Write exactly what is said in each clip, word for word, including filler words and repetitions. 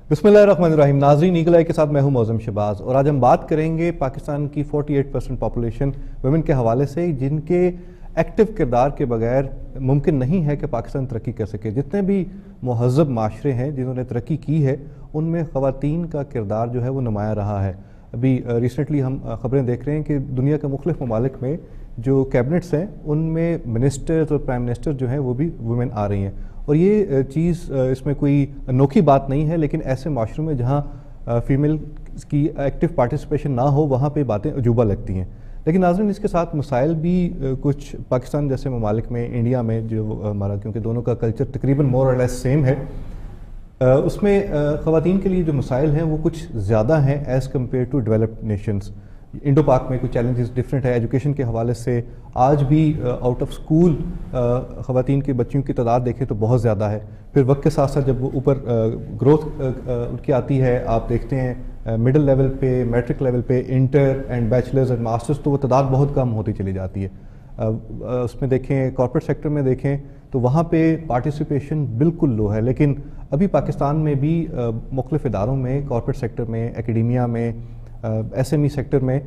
बिस्मिल्लाहिर्रहमानिर्रहीम। नाज़रीन, ईगल आई के साथ मैं हूं मौज़म शहबाज और आज हम बात करेंगे पाकिस्तान की अड़तालीस परसेंट पॉपुलेशन वुमेन के हवाले से, जिनके एक्टिव किरदार के बगैर मुमकिन नहीं है कि पाकिस्तान तरक्की कर सके। जितने भी महज़ब माशरे हैं जिन्होंने तरक्की की है, उनमें ख़वातीन का किरदार जो है वो नुमाया रहा है। अभी रिसेंटली हम ख़बरें देख रहे हैं कि दुनिया के मुख्तलिफ़ ममालिक में जो कैबिनेट्स हैं उनमें मिनिस्टर्स और प्राइम मिनिस्टर जो हैं वो भी वुमेन आ रही हैं। और ये चीज़ इसमें कोई अनोखी बात नहीं है, लेकिन ऐसे माशरों में जहाँ फ़ीमेल की एक्टिव पार्टिसिपेशन ना हो वहाँ पे बातें अजूबा लगती हैं। लेकिन नाज़रीन, इसके साथ मसाइल भी कुछ पाकिस्तान जैसे ममालिक में, इंडिया में जो हमारा, क्योंकि दोनों का कल्चर तकरीबन मोर और लेस सेम है, उसमें ख़वातीन के लिए जो मसाइल हैं वो कुछ ज़्यादा हैं as compare to developed nations. Indo Pak में कुछ चैलेंजेस डिफरेंट है। एजुकेशन के हवाले से आज भी आउट ऑफ स्कूल ख़वातीन की बच्चियों की तादाद देखें तो बहुत ज़्यादा है। फिर वक्त के साथ साथ जब वो ऊपर ग्रोथ उनकी आती है, आप देखते हैं मिडिल लेवल पे, मैट्रिक लेवल पे, inter and bachelors and masters, तो वो तादाद बहुत कम होती चली जाती है। उसमें देखें कॉर्पोरेट सेक्टर में देखें तो वहाँ पे पार्टिसिपेशन बिल्कुल लो है। लेकिन अभी पाकिस्तान में भी मुख्तलिफ़ इदारों में, कॉर्पोरेट सेक्टर में, एकेडेमिया में, एस एम ई सेक्टर में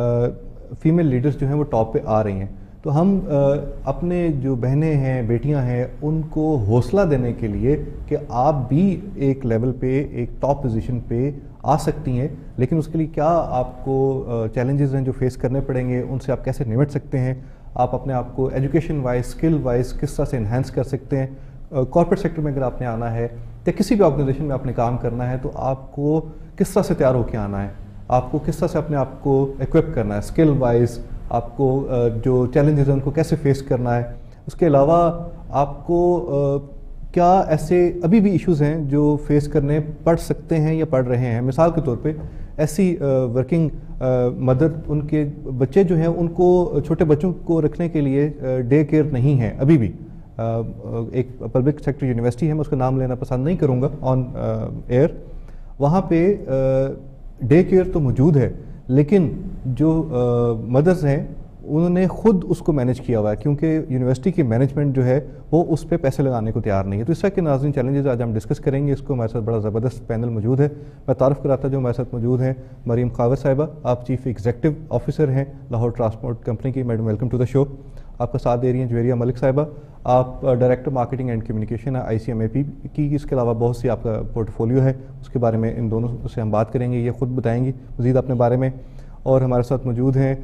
फ़ीमेल लीडर्स जो हैं वो टॉप पे आ रही हैं। तो हम आ, अपने जो बहनें हैं, बेटियां हैं, उनको हौसला देने के लिए कि आप भी एक लेवल पे, एक टॉप पोजीशन पे आ सकती हैं, लेकिन उसके लिए क्या आपको चैलेंजेस हैं जो फेस करने पड़ेंगे, उनसे आप कैसे निपट सकते हैं, आप अपने आप को एजुकेशन वाइज, स्किल वाइज किस तरह से इन्हांस कर सकते हैं। कॉर्पोरेट सेक्टर में अगर आपने आना है या किसी भी ऑर्गेनाइजेशन में आपने काम करना है तो आपको किस तरह से तैयार होकर आना है, आपको किस तरह से अपने आप को इक्विप करना है, स्किल वाइज आपको जो चैलेंजेस हैं उनको कैसे फेस करना है। उसके अलावा आपको क्या ऐसे अभी भी इश्यूज़ हैं जो फेस करने पड़ सकते हैं या पड़ रहे हैं। मिसाल के तौर पे ऐसी वर्किंग मदर, उनके बच्चे जो हैं उनको, छोटे बच्चों को रखने के लिए डे केयर नहीं है अभी भी। एक पब्लिक सेक्टर यूनिवर्सिटी है, मैं उसका नाम लेना पसंद नहीं करूँगा ऑन एयर, वहाँ पे डे केयर तो मौजूद है, लेकिन जो मदर्स हैं उन्होंने ख़ुद उसको मैनेज किया हुआ है, क्योंकि यूनिवर्सिटी की मैनेजमेंट जो है वो उस पर पैसे लगाने को तैयार नहीं है। तो इस तरह के नाज़रीन चैलेंजेस आज हम डिस्कस करेंगे। इसको हमारे साथ बड़ा ज़बरदस्त पैनल मौजूद है। मैं तारुफ़ कराता जो हमारे साथ मौजूद हैं मरीम खावर साहिबा, आप चीफ़ एग्जीक्यूटिव ऑफिसर हैं लाहौर ट्रांसपोर्ट कंपनी की। Madam, welcome to the show. आपका साथ दे रही हैं जवेरिया मलिक साहिबा, आप डायरेक्टर मार्केटिंग एंड कम्युनिकेशन है आई सी एम ए पी की। इसके अलावा बहुत सी आपका पोर्टफोलियो है, उसके बारे में इन दोनों से हम बात करेंगे, ये ख़ुद बताएंगी मज़ीद अपने बारे में। और हमारे साथ मौजूद हैं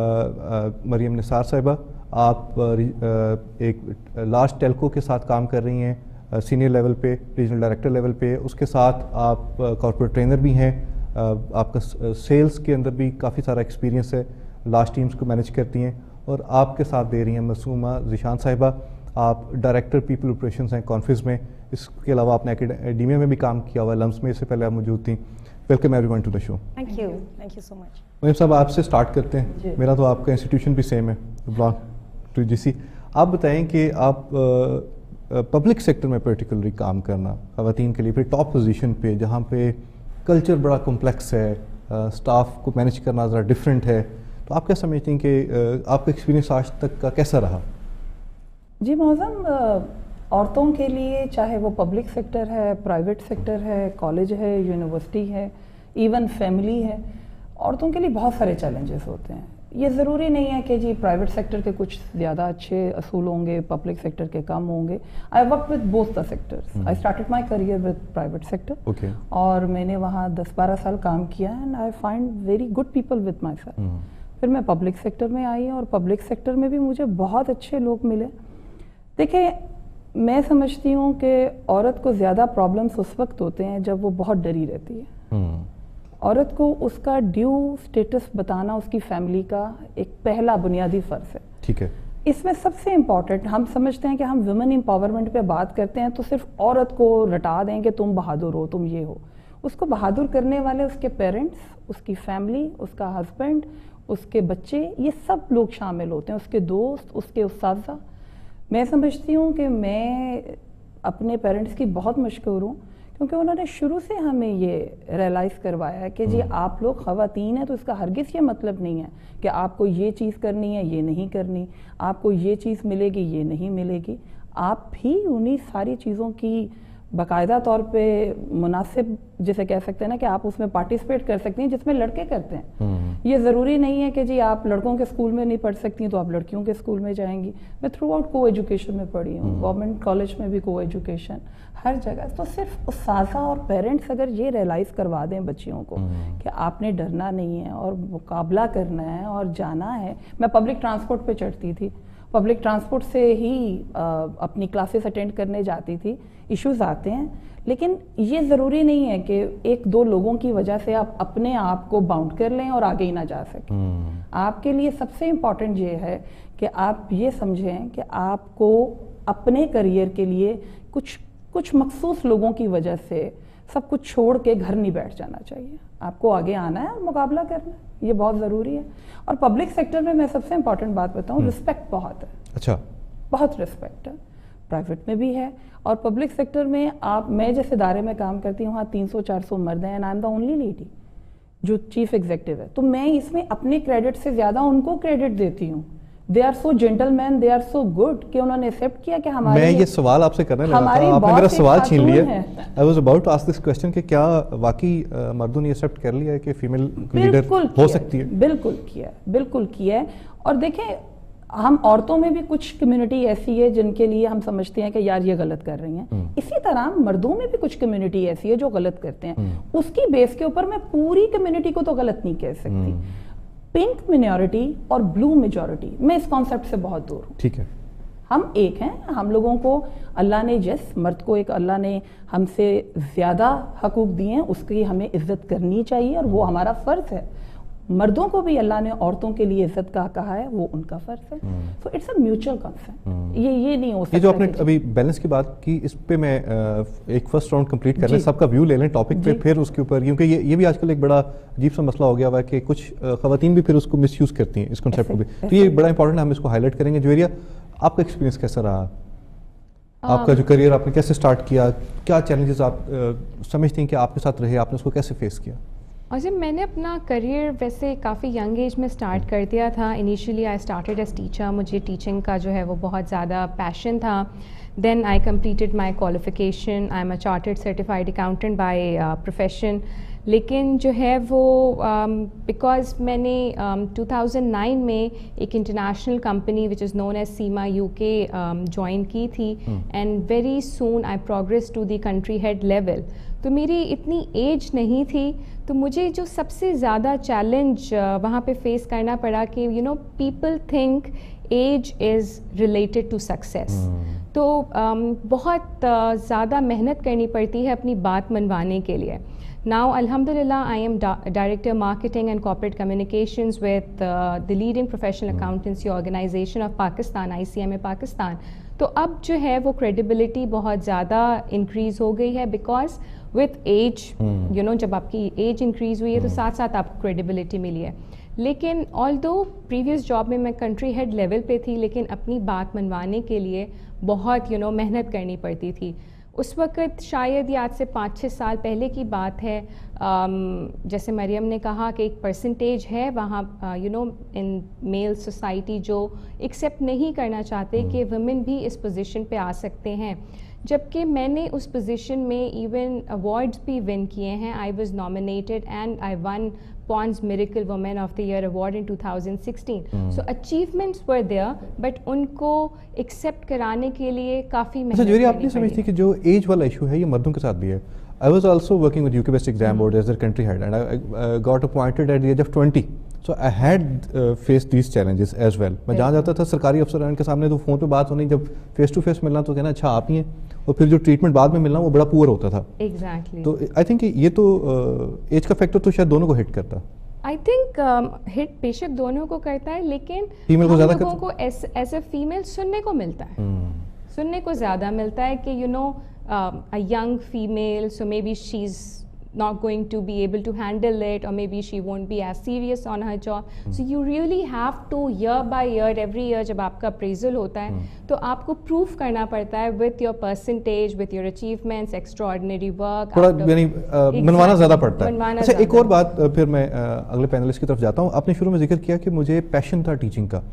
मरीम निसार साहिबा, आप आ, एक लार्ज टेल्को के साथ काम कर रही हैं सीनियर लेवल पे, रीजनल डायरेक्टर लेवल पे। उसके साथ आप कॉर्पोरेट ट्रेनर भी हैं, आपका सेल्स के अंदर भी काफ़ी सारा एक्सपीरियंस है, लार्ज टीम्स को मैनेज करती हैं। और आपके साथ दे रही हैं मसूमा ज़ीशान साहिबा, आप डायरेक्टर पीपल ऑपरेशंस हैं कॉन्फ्रेंस में। इसके अलावा आपने एकेडेमिया में भी काम किया हुआ है, लम्स में, इससे पहले आप मौजूद थी। Welcome everyone to the show. Thank you thank you so much. Maryam साहब, आपसे स्टार्ट करते हैं। मेरा तो आपका इंस्टीट्यूशन भी सेम है, बिलोंग टू जी सी। आप बताएं कि आप पब्लिक सेक्टर में पर्टिकुलरली काम करना ख़वातीन के लिए, फिर टॉप पोजीशन पे जहाँ पे कल्चर बड़ा कॉम्प्लेक्स है, स्टाफ को मैनेज करना ज़रा डिफरेंट है, तो आप क्या समझते हैं कि आपका एक्सपीरियंस आज तक का कैसा रहा? जी मौज़म, औरतों के लिए चाहे वो पब्लिक सेक्टर है, प्राइवेट सेक्टर है, कॉलेज है, यूनिवर्सिटी है, इवन फैमिली है, औरतों के लिए बहुत सारे चैलेंजेस होते हैं। ये ज़रूरी नहीं है कि जी प्राइवेट सेक्टर के कुछ ज़्यादा अच्छे असूल होंगे, पब्लिक सेक्टर के कम होंगे। I work with both the sectors. I started my career with private sector, और मैंने वहाँ दस बारह साल काम किया and I find very good people with myself. फिर मैं पब्लिक सेक्टर में आई और पब्लिक सेक्टर में भी मुझे बहुत अच्छे लोग मिले। देखिए, मैं समझती हूँ कि औरत को ज़्यादा प्रॉब्लम्स उस वक्त होते हैं जब वो बहुत डरी रहती है। औरत को उसका ड्यू स्टेटस बताना उसकी फैमिली का एक पहला बुनियादी फ़र्ज़ है। ठीक है। इसमें सबसे इम्पॉर्टेंट, हम समझते हैं कि हम वुमेन एम्पावरमेंट पे बात करते हैं तो सिर्फ औरत को रटा दें कि तुम बहादुर हो, तुम ये हो। उसको बहादुर करने वाले उसके पेरेंट्स, उसकी फैमिली, उसका हस्बैंड, उसके बच्चे, ये सब लोग शामिल होते हैं, उसके दोस्त, उसके उस्ताज़ा। मैं समझती हूँ कि मैं अपने पेरेंट्स की बहुत मशकूर हूँ, क्योंकि उन्होंने शुरू से हमें ये रियलाइज़ करवाया है कि जी आप लोग ख़वातीन हैं तो इसका हरगिज़ ये मतलब नहीं है कि आपको ये चीज़ करनी है, ये नहीं करनी, आपको ये चीज़ मिलेगी, ये नहीं मिलेगी। आप भी उन्हीं सारी चीज़ों की باقاعدہ طور پہ مناسب جسے کہہ سکتے ہیں نا کہ آپ اس میں پارٹیسپیٹ کر سکتی ہیں جس میں لڑکے کرتے ہیں. یہ ضروری نہیں ہے کہ جی آپ لڑکوں کے اسکول میں نہیں پڑھ سکتی ہیں تو آپ لڑکیوں کے اسکول میں جائیں گی. میں تھرو آؤٹ کو ایجوکیشن میں پڑھی ہوں, گورنمنٹ کالج میں بھی کو ایجوکیشن, ہر جگہ. تو صرف اساتذہ اور پیرنٹس اگر یہ ریئلائز کروا دیں بچیوں کو کہ آپ نے ڈرنا نہیں ہے اور مقابلہ کرنا ہے اور جانا ہے. میں پبلک ٹرانسپورٹ پہ چڑھتی تھی, پبلک ٹرانسپورٹ سے ہی اپنی کلاسز اٹینڈ کرنے جاتی تھی. ایشوز آتے ہیں لیکن یہ ضروری نہیں ہے کہ ایک دو لوگوں کی وجہ سے آپ اپنے آپ کو باؤنڈ کر لیں اور آگے ہی نہ جا سکیں. آپ کے لیے سب سے امپورٹنٹ یہ ہے کہ آپ یہ سمجھیں کہ آپ کو اپنے کریئر کے لیے کچھ کچھ مخصوص لوگوں کی وجہ سے سب کچھ چھوڑ کے گھر نہیں بیٹھ جانا چاہیے. آپ کو آگے آنا ہے اور مقابلہ کرنا ہے, یہ بہت ضروری ہے. اور پبلک سیکٹر میں میں سب سے امپورٹنٹ بات بتاؤں, رسپیکٹ بہت ہے. اچھا, بہت رسپیکٹ ہے. پرائیویٹ میں بھی ہے اور پبلک سیکٹر میں آپ, میں جس ادارے میں کام کرتی ہوں وہاں تین سو چار سو مرد ہیں, and I am the only lady جو چیف ایگزیکٹو ہے. تو میں اس میں اپنے کریڈٹ سے زیادہ ان کو کریڈٹ دیتی ہوں. They are so gentlemen, they are so good کہ انہوں نے ایکسیپٹ کیا کہ ہمارے. میں یہ سوال آپ سے کرنے لگا تھا, آپ نے میرا سوال چھین لیا. I was about to ask this question کہ کیا واقعی مردوں نے ایکسیپٹ کر لیا ہے کہ فیمیل لیڈر ہو سکتی ہے؟ بالکل کیا, بالکل کیا ہے. اور دیکھیں ہم عورتوں میں بھی کچھ کمیونٹی ایسی ہے جن کے لیے ہم سمجھتے ہیں کہ یار یہ غلط کر رہی ہیں. اسی طرح مردوں میں بھی کچھ کمیونٹی ایسی ہے جو غلط کرتے ہیں. اس کی بیس کے اوپر میں پوری کمیونٹی کو تو غلط نہیں کہہ سکتی. پنک مینورٹی اور بلو میجورٹی, میں اس کانسیپٹ سے بہت دور ہوں. ٹھیک ہے, ہم ایک ہیں. ہم لوگوں کو اللہ نے جس مرد کو ایک اللہ نے ہم سے زیادہ حقوق دیے ہیں اس کی ہمیں عزت کرنی چاہیے اور وہ ہمارا فرض ہے. مردوں کو بھی اللہ نے عورتوں کے لیے عزت کا کہا ہے, وہ ان کا فرض ہے. So it's a mutual concern. یہ یہ نہیں ہو سکتا. یہ جو آپ نے ابھی بیلنس کی بات کی, اس پہ میں ایک فرسٹ راؤنڈ کمپلیٹ کر لیں, سب کا ویو لے لیں ٹاپک پہ, پھر اس کے اوپر, کیونکہ یہ یہ بھی آج کل ایک بڑا عجیب سا مسئلہ ہو گیا ہوا ہے کہ کچھ خواتین بھی پھر اس کو مس یوز کرتی ہیں اس کنسیپٹ کو بھی. تو یہ بڑا امپورٹنٹ ہے, ہم اس کو ہائی لائٹ کریں گے. جویریہ, آپ کا ایکسپیرینس کیسا رہا؟ آپ کا جو کریئر آپ نے کیسے اسٹارٹ کیا, کیا چیلنجز آپ سمجھتے ہیں کہ آپ کے ساتھ رہے, آپ نے اس کو کیسے فیس کیا؟ اور جب میں نے اپنا کریئر ویسے کافی ینگ ایج میں اسٹارٹ کر دیا تھا. Initially I started as teacher, مجھے ٹیچنگ کا جو ہے وہ بہت زیادہ پیشن تھا. Then I completed my qualification, I am a chartered certified accountant by profession. لیکن جو ہے وہ بیکاز میں نے ٹو تھاؤزنڈ نائن میں ایک international company which is known as CIMA U K join کی تھی, and very soon I progress to the country head level. تو میری اتنی ایج نہیں تھی, تو مجھے جو سب سے زیادہ چیلنج وہاں پہ فیس کرنا پڑا کہ you know people think age is related to success. تو بہت زیادہ محنت کرنی پڑتی ہے اپنی بات منوانے کے لیے. Now, Alhamdulillah, I am Director Marketing and Corporate Communications with uh, the leading professional accountancy organization of Pakistan, I C M A Pakistan. تو اب جو ہے وہ کریڈیبلٹی بہت زیادہ انکریز ہو گئی ہے because with age, you know جب آپ کی ایج انکریز ہوئی ہے تو ساتھ ساتھ آپ کو کریڈیبلٹی ملی ہے. لیکن آل دو پریویس جاب میں میں کنٹری ہیڈ لیول پہ تھی, لیکن اپنی بات منوانے کے لیے بہت یو نو محنت کرنی پڑتی تھی. اس وقت شاید یہ آج سے پانچ چھ سال پہلے کی بات ہے, جیسے مریم نے کہا کہ ایک پرسنٹیج ہے وہاں you know in male society جو ایکسیپٹ نہیں کرنا چاہتے کہ ویمن بھی اس پوزیشن پہ آ سکتے ہیں. جبکہ میں نے اس پوزیشن میں ایون ایوارڈز بھی ون کیے ہیں. I was nominated and I won Pond's miracle women of the year award in two thousand sixteen. So achievements were there, but ان کو ایکسیپٹ کرانے کے لیے کافی محنت کرنی پڑی. آپ نہیں سمجھتی کہ جو ایج والا ایشو ہے یہ مردوں کے ساتھ بھی ہے؟ I was also working with U K based exam board as their country head, and I uh, got appointed at the age of twenty. So I had uh, faced these challenges as well. میں جہاں جاتا تھا سرکاری افسران کے سامنے تو phone پہ بات ہونی, جب فیس ٹو فیس ملنا تو کہنا اچھا آپ ہی ہیں, اور پھر جو ٹریٹمنٹ بعد میں ملنا وہ بڑا پور ہوتا تھا. ایگزیکٹلی. تو آئی تھنک یہ تو ایج کا فیکٹر تو شاید دونوں کو ہٹ کرتا. آئی تھنک ہٹ بے شک دونوں کو کرتا ہے, لیکن فیمیل کو زیادہ لوگوں کو ایز اے فیمیل سننے کو ملتا ہے, سننے کو زیادہ ملتا ہے کہ you know a young female, so maybe she's not going to be able to handle it, or maybe she won't be as serious on her job. mm. So you really have to year by year, every year جب آپ کا appraisal ہوتا ہے تو آپ کو proof کرنا پڑتا ہے with your percentage, with your achievements, extraordinary work. تھوڑا یعنی منوانا زیادہ پڑتا ہے. اچھا ایک اور بات پھر میں اگلے پینلسٹ کی طرف جاتا ہوں. آپ نے شروع میں ذکر کیا کہ مجھے پیشن تھا ٹیچنگ کا,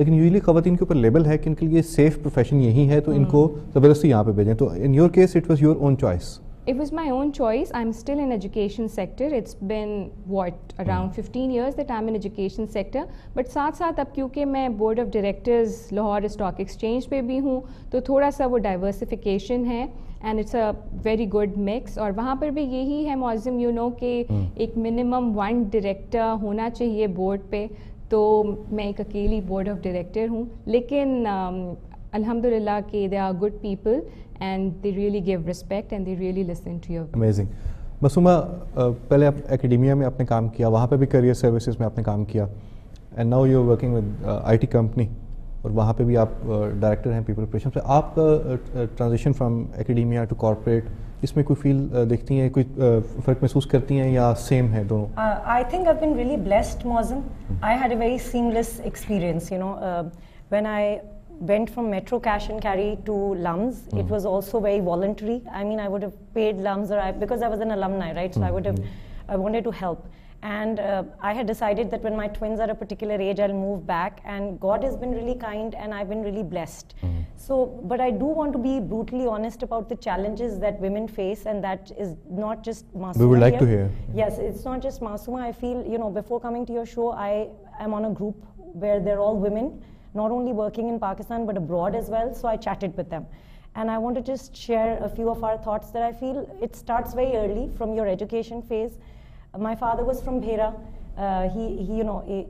लेकिन यूजली खवातीन के ऊपर लेबल है कि इनके लिए सेफ प्रोफेशन यही है तो इनको ज़बरदस्ती यहाँ पे भेजें, तो in your case it was your own choice? It was my own choice. I'm still in education sector. It's been what around fifteen years that I'm in education sector. But साथ साथ अब क्योंकि मैं board of directors Lahore stock exchange पे भी हूँ तो थोड़ा सा वो diversification है and it's a very good mix. और वहाँ पर भी यही है मौज़म you know कि एक minimum one director होना चाहिए board पे, तो मैं एक अकेली board of director हूँ, लेकिन um, अल्हम्दुलिल्लाह कि they are good people and they really give respect and they really listen to your. Amazing. Masooma, पहले आप एकेडमिया में आपने काम किया, वहाँ पे भी करियर सर्विसेज में आपने काम किया, and now you are working with IT company और वहाँ पे भी आप डायरेक्टर uh, हैं पीपल ऑपरेशन से। आपका transition from academia to corporate, इसमें कोई फील uh, देखती हैं, कोई uh, फ़र्क महसूस करती हैं या सेम है दोनों? I think I have been really blessed Moazzam. I had a very seamless experience, you know, when I went from Metro Cash and Carry to Lums. Mm. It was also very voluntary. I mean, I would have paid Lums, or I, because I was an alumni, right? So mm. I would have, I wanted to help. And uh, I had decided that when my twins are a particular age, I'll move back. And God has been really kind, and I've been really blessed. Mm. So, but I do want to be brutally honest about the challenges that women face, and that is not just Masooma. We would like here. to hear. Yes, it's not just Masooma. I feel, you know, before coming to your show, I am on a group where they're all women, not only working in Pakistan but abroad as well, so I chatted with them. And I want to just share a few of our thoughts that I feel it starts very early from your education phase. Uh, my father was from Bhera. Uh, he, he, you know, he,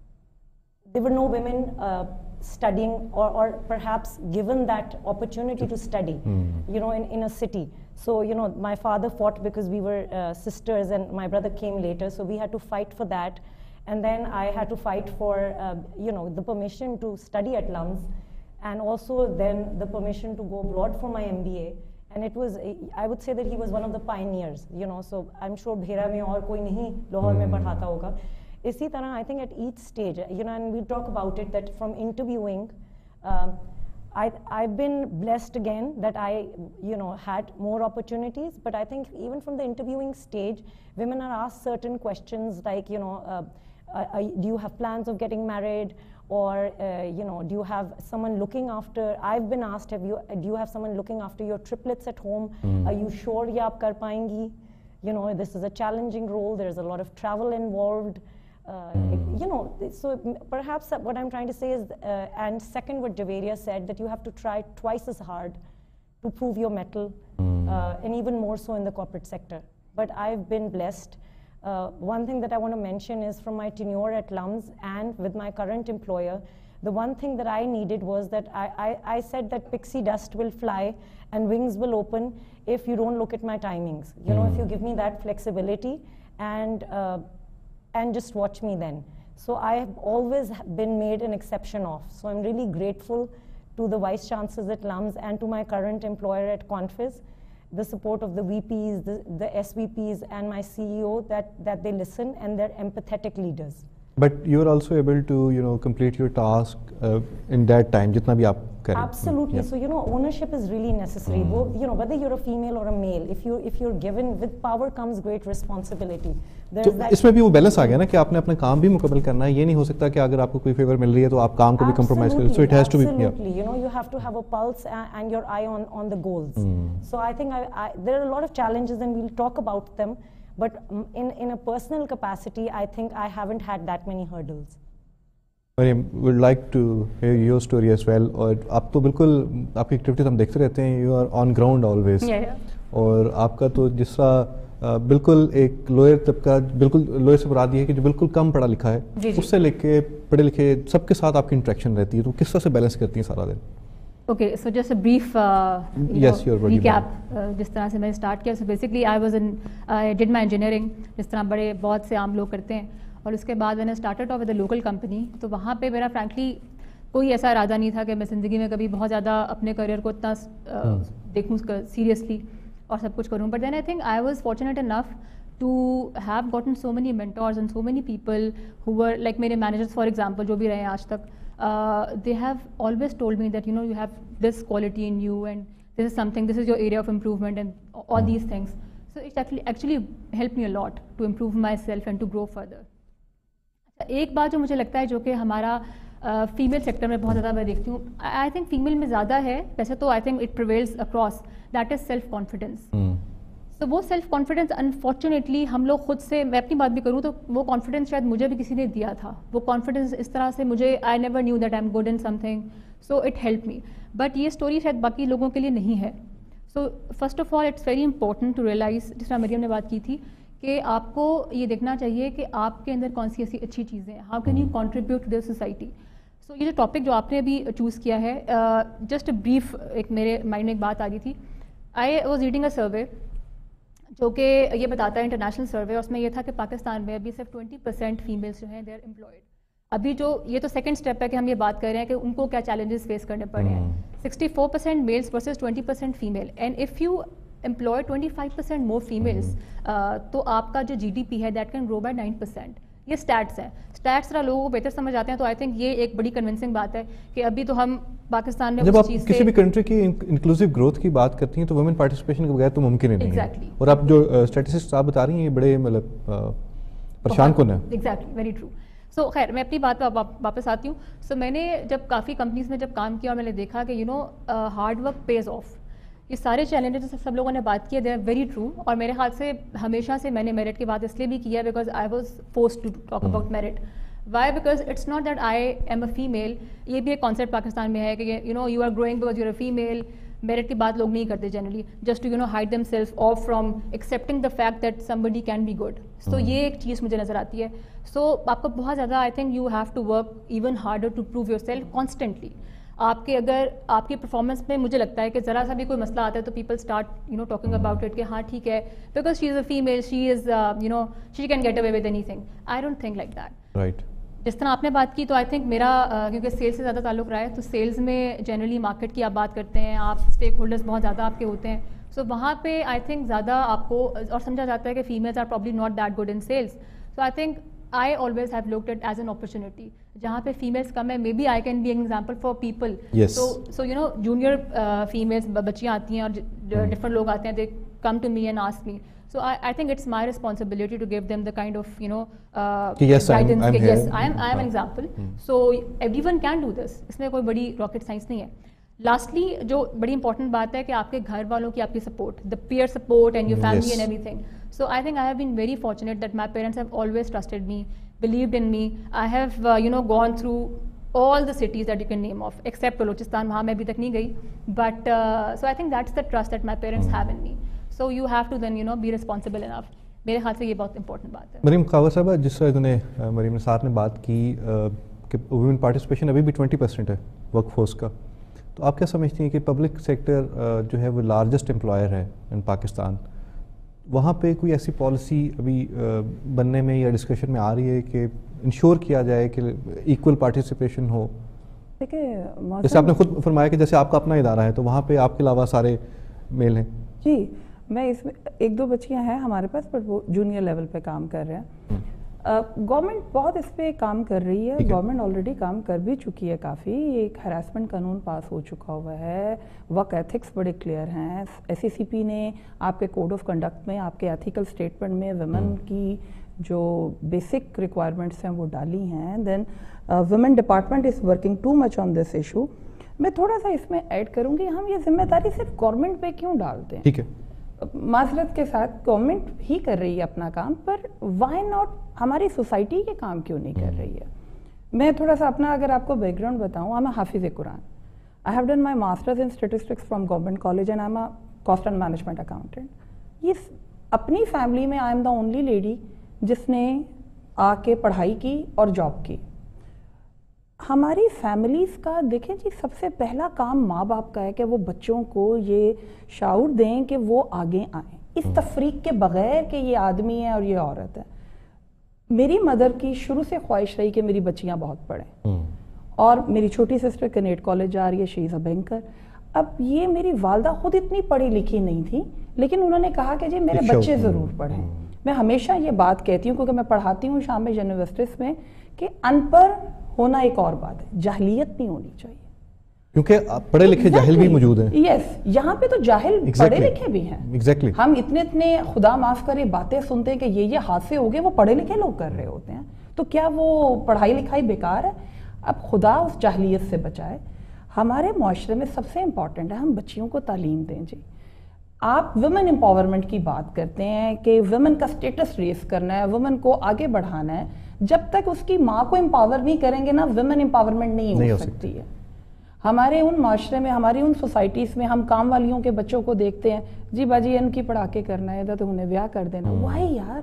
there were no women uh, studying or, or perhaps given that opportunity to study, mm. you know, in, in a city. So, you know, my father fought because we were uh, sisters and my brother came later, so we had to fight for that. And then I had to fight for, uh, you know, the permission to study at Lums, and also then the permission to go abroad for my M B A. And it was, I would say that he was one of the pioneers, you know, so I'm sure Bhera mein aur koi nahi Lahore mein padhata hoga. Isi tarah, I think at each stage, you know, and we talk about it, that from interviewing, um, I, I've been blessed again that I, you know, had more opportunities, but I think even from the interviewing stage, women are asked certain questions like, you know, uh, Uh, do you have plans of getting married, or uh, you know, do you have someone looking after? I've been asked, have you? Do you have someone looking after your triplets at home? Mm. Are you sure ye aap kar payengi? You know, this is a challenging role. There's a lot of travel involved. Uh, mm. You know, so perhaps what I'm trying to say is, uh, and second, what Javeria said, that you have to try twice as hard to prove your mettle, mm. uh, and even more so in the corporate sector. But I've been blessed. Uh, one thing that I want to mention is from my tenure at Lums and with my current employer, the one thing that I needed was that I, I, I said that pixie dust will fly and wings will open if you don't look at my timings. You mm. know, if you give me that flexibility and, uh, and just watch me then. So I have always been made an exception of. So I'm really grateful to the Vice Chancellors at Lums and to my current employer at Confiz, the support of the V Ps, the, the S V Ps and my C E O, that, that they listen and they're empathetic leaders. But you're also able to, you know, complete your task uh, in that time, jitna bhi aap kare. Absolutely. Yeah. So, you know, ownership is really necessary. Mm. Bo, you know, whether you're a female or a male, if you if you're given with power comes great responsibility. तो इसमें भी वो balance आ गया ना कि आपने अपना काम भी मुकम्मल करना है, ये नहीं हो सकता कि अगर आपको कोई फेवर मिल रही है तो आप काम को भी कंप्रोमाइज करें. So it has to be. Absolutely. You know, you have to have a pulse and, and your eye on on the goals. Mm. So I think I, I, there are a lot of challenges and we'll talk about them. But in, in a personal capacity, I think I haven't had that many hurdles. Mariam, would like to hear your story as well. और आप तो बिल्कुल आपकी activities हम देखते रहते हैं. You are on ground always. Yeah, yeah. और आपका तो जिस तरह बिल्कुल एक लोअर तबका, बिल्कुल लोअर से मुराद ये है कि जो बिल्कुल कम पढ़ा लिखा है, उससे लेके पढ़े लिखे सबके साथ आपकी इंटरेक्शन रहती है. तो किस तरह से बैलेंस करती हैं सारा दिन? Okay, so just a brief uh, yes, know, recap. uh, जिस तरह से मैंने स्टार्ट किया, so basically I was in I did my engineering, जिस तरह बड़े बहुत से आम लोग करते हैं. और उसके बाद मैंने started off with a local company. तो वहाँ पे मेरा frankly कोई ऐसा इरादा नहीं था कि मैं ज़िंदगी में कभी बहुत ज़्यादा अपने करियर को इतना uh, देखूँ सीरियसली और सब कुछ करूँ. But then I think I was fortunate enough to have gotten so many mentors and so many people who were like मेरे managers for example, जो भी रहे आज तक. Uh, they have always told me that, you know, you have this quality in you and this is something, this is your area of improvement and all mm. these things. So it actually actually helped me a lot to improve myself and to grow further. एक बात जो मुझे लगता है जो कि हमारा female sector میں بہت زیادہ میں دیکھتی ہوں. آئی تھنک فیمیل میں زیادہ ہے ویسے تو, I think it prevails across, that is self confidence. تو وہ سیلف کانفیڈینس انفارچونیٹلی ہم لوگ خود سے, میں اپنی بات بھی کروں تو وہ کانفیڈینس شاید مجھے بھی کسی نے دیا تھا. وہ کانفیڈینس اس طرح سے مجھے, I never knew that I am good in something, so it help me. But یہ اسٹوری شاید باقی لوگوں کے لیے نہیں ہے. So first of all it's very important to realize, جس طرح مریم نے بات کی تھی, کہ آپ کو یہ دیکھنا چاہیے کہ آپ کے اندر کون سی ایسی اچھی چیزیں ہیں, how can you contribute to the society. So یہ جو ٹاپک جو آپ نے ابھی چوز کیا ہے, جسٹ بریف ایک میرے مائنڈ میں ایک بات آ رہی تھی. I was reading a survey جو کہ یہ بتاتا ہے, انٹرنیشنل سروے, اور اس میں یہ تھا کہ پاکستان میں ابھی صرف ٹوئنٹی پرسینٹ فیمیلس جو ہیں دے آر امپلائڈ. ابھی جو یہ تو سیکنڈ اسٹیپ ہے کہ ہم یہ بات کر رہے ہیں کہ ان کو کیا چیلنجز فیس کرنے پڑے ہیں. Sixty four percent males versus twenty percent female, and if you employ twenty five percent more females, تو آپ کا جو جی ڈی پی ہے that can grow by nine percent. یہ اسٹیٹس ہیں, اسٹیٹس ذرا لوگوں کو بہتر سمجھ آتے ہیں. تو آئی تھنک یہ ایک بڑی کنونسنگ بات ہے کہ ابھی تو ہم پاکستان میں جب آپ کسی بھی کنٹری کی انکلوسیو گروتھ کی بات کرتی ہیں تو ویمن پارٹیسپیشن کے بغیر تو ممکن ہی نہیں ہے. اور آپ جو اسٹیٹسٹکس آپ بتا رہی ہیں یہ بڑے مطلب پریشان کن ہے. Exactly, very true. سو خیر میں اپنی بات پہ واپس آتی ہوں. سو میں نے جب کافی کمپنیز میں جب کام کیا اور میں نے دیکھا کہ you know hard work pays off. یہ سارے چیلنجز سب لوگوں نے بات کی, دے آر ویری ٹرو. اور میرے خیال سے ہمیشہ سے میں نے میرٹ کی بات اس لیے بھی کیا because I was forced to talk about merit. Why, because it's not that I am a female. یہ بھی ایک کانسیپٹ پاکستان میں ہے کہ you know you are growing because you are a female. Merit کی بات لوگ نہیں کرتے generally, just to you know hide them self off from accepting the fact that somebody can be good. So یہ ایک چیز مجھے نظر آتی ہے. سو آپ کو بہت زیادہ I think you have to work even harder to prove yourself constantly. آپ کے اگر آپ کی پرفارمنس میں مجھے لگتا ہے کہ ذرا سا بھی کوئی مسئلہ آتا ہے تو people start you know talking about it کہ ہاں ٹھیک ہے because she is a female, she is you know she can get away with anything. I don't think like that. Right. جس طرح آپ نے بات کی تو آئی تھنک میرا کیونکہ سیلس سے زیادہ تعلق رہا ہے, تو سیلز میں جنرلی مارکیٹ کی آپ بات کرتے ہیں, آپ اسٹیک ہولڈرز بہت زیادہ آپ کے ہوتے ہیں. سو وہاں پہ آئی تھنک زیادہ آپ کو اور سمجھا جاتا ہے کہ females are probably not that good in sales. So I think I always have looked it as an opportunity. جہاں پہ فیمیلس کم ہے, maybe I can be an example for people. So so you know junior females بچیاں آتی ہیں اور different لوگ آتے ہیں, they come to me and ask me. So I, I think it's my responsibility to give them the kind of, you know, uh, yes, guidance. I'm, I'm yes, here. I am, I am an example. Hmm. So everyone can do this. اس میں کوئی بڑی rocket science نہیں ہے. Lastly, جو بڑی important بات ہے کہ آپ کے گھر والوں کی آپ کی support, the peer support and your family yes. and everything. So I think I have been very fortunate that my parents have always trusted me, believed in me. I have, uh, you know, gone through all the cities that you can name of, except Balochistan. وہاں میں ابھی تک نہیں گئی. But uh, so I think that's the trust that my parents hmm. have in me. So you have to then you know be responsible enough. میرے خیال سے یہ بہت امپورٹنٹ بات ہے. مریم خاور صاحبہ, جس طرح انہوں نے مریم نثار نے بات کی کہ ویمن پارٹیسپیشن ابھی بھی ٹوینٹی پرسینٹ ہے ورک فورس کا, تو آپ کیا سمجھتی ہیں کہ پبلک سیکٹر جو ہے وہ لارجسٹ امپلائر ہے ان پاکستان, وہاں پہ کوئی ایسی پالیسی ابھی بننے میں یا ڈسکشن میں آ رہی ہے کہ انشور کیا جائے کہ ایکول پارٹیسپیشن ہو؟ دیکھیے جیسے آپ نے خود فرمایا کہ جیسے آپ کا اپنا ادارہ ہے تو وہاں پہ آپ کے علاوہ سارے میل ہیں. جی, میں اس میں ایک دو بچیاں ہیں ہمارے پاس بٹ وہ جونیئر لیول پہ کام کر رہے ہیں. گورنمنٹ بہت اس پہ کام کر رہی ہے, گورنمنٹ آلریڈی کام کر بھی چکی ہے کافی. ایک ہراسمنٹ قانون پاس ہو چکا ہوا ہے, ورک ایتھکس بڑے کلیئر ہیں. ایس ای سی پی نے آپ کے کوڈ آف کنڈکٹ میں, آپ کے ایتھیکل اسٹیٹمنٹ میں ویمن کی جو بیسک ریکوائرمنٹس ہیں وہ ڈالی ہیں. Then women department is working too much on this issue. میں تھوڑا سا اس میں ایڈ کروں گی, ہم یہ ذمہ داری صرف گورنمنٹ پہ کیوں ڈالتے ہیں؟ ٹھیک ہے, معذرت کے ساتھ گورنمنٹ ہی کر رہی ہے اپنا کام, پر وائی ناٹ ہماری سوسائٹی کے کام کیوں نہیں کر رہی ہے؟ میں تھوڑا سا اپنا اگر آپ کو بیک گراؤنڈ بتاؤں, آئی am a Hafiz Quran. I have done my masters in statistics from government college and I am a cost and management accountant. یہ اپنی فیملی میں I am the only lady جس نے آ کے پڑھائی کی اور جاب کی. ہماری فیملیز کا دیکھیں جی, سب سے پہلا کام ماں باپ کا ہے کہ وہ بچوں کو یہ شعور دیں کہ وہ آگے آئیں, اس تفریق کے بغیر کہ یہ آدمی ہے اور یہ عورت ہے. میری مدر کی شروع سے خواہش رہی کہ میری بچیاں بہت پڑھیں, اور میری چھوٹی سسٹر کینیڈ کالج جا رہی ہے, شی از اے بینکر. اب یہ میری والدہ خود اتنی پڑھی لکھی نہیں تھی, لیکن انہوں نے کہا کہ جی میرے بچے ضرور پڑھیں. میں ہمیشہ یہ بات کہتی ہوں کیونکہ میں پڑھاتی ہوں شام میں یونیورسٹیز میں کہ ان پڑھ ہونا ایک اور بات ہے, جاہلیت نہیں ہونی چاہیے, کیونکہ پڑھے لکھے جاہل بھی موجود ہیں. یس, یہاں پہ تو جاہل پڑھے لکھے بھی ہیں. ایگزیکٹلی, ہم اتنے اتنے خدا معاف کرے باتیں سنتے ہیں کہ یہ یہ حادثے ہو گئے, وہ پڑھے لکھے لوگ کر رہے ہوتے ہیں. تو کیا وہ پڑھائی لکھائی بیکار ہے؟ اب خدا اس جاہلیت سے بچائے. ہمارے معاشرے میں سب سے امپورٹنٹ ہے ہم بچیوں کو تعلیم دیں. جی آپ ویمن امپاورمنٹ کی بات کرتے ہیں کہ ویمن کا سٹیٹس ریز کرنا ہے, ویمن کو آگے بڑھانا ہے. جب تک اس کی ماں کو امپاور نہیں کریں گے نا, ویمن امپاورمنٹ نہیں ہو سکتی ہے. ہمارے ان معاشرے میں, ہماری ان سوسائٹیز میں ہم کام والیوں کے بچوں کو دیکھتے ہیں, جی باجی ان کی پڑھا کے کرنا ہے تو انہیں بیاہ کر دینا. وائی یار,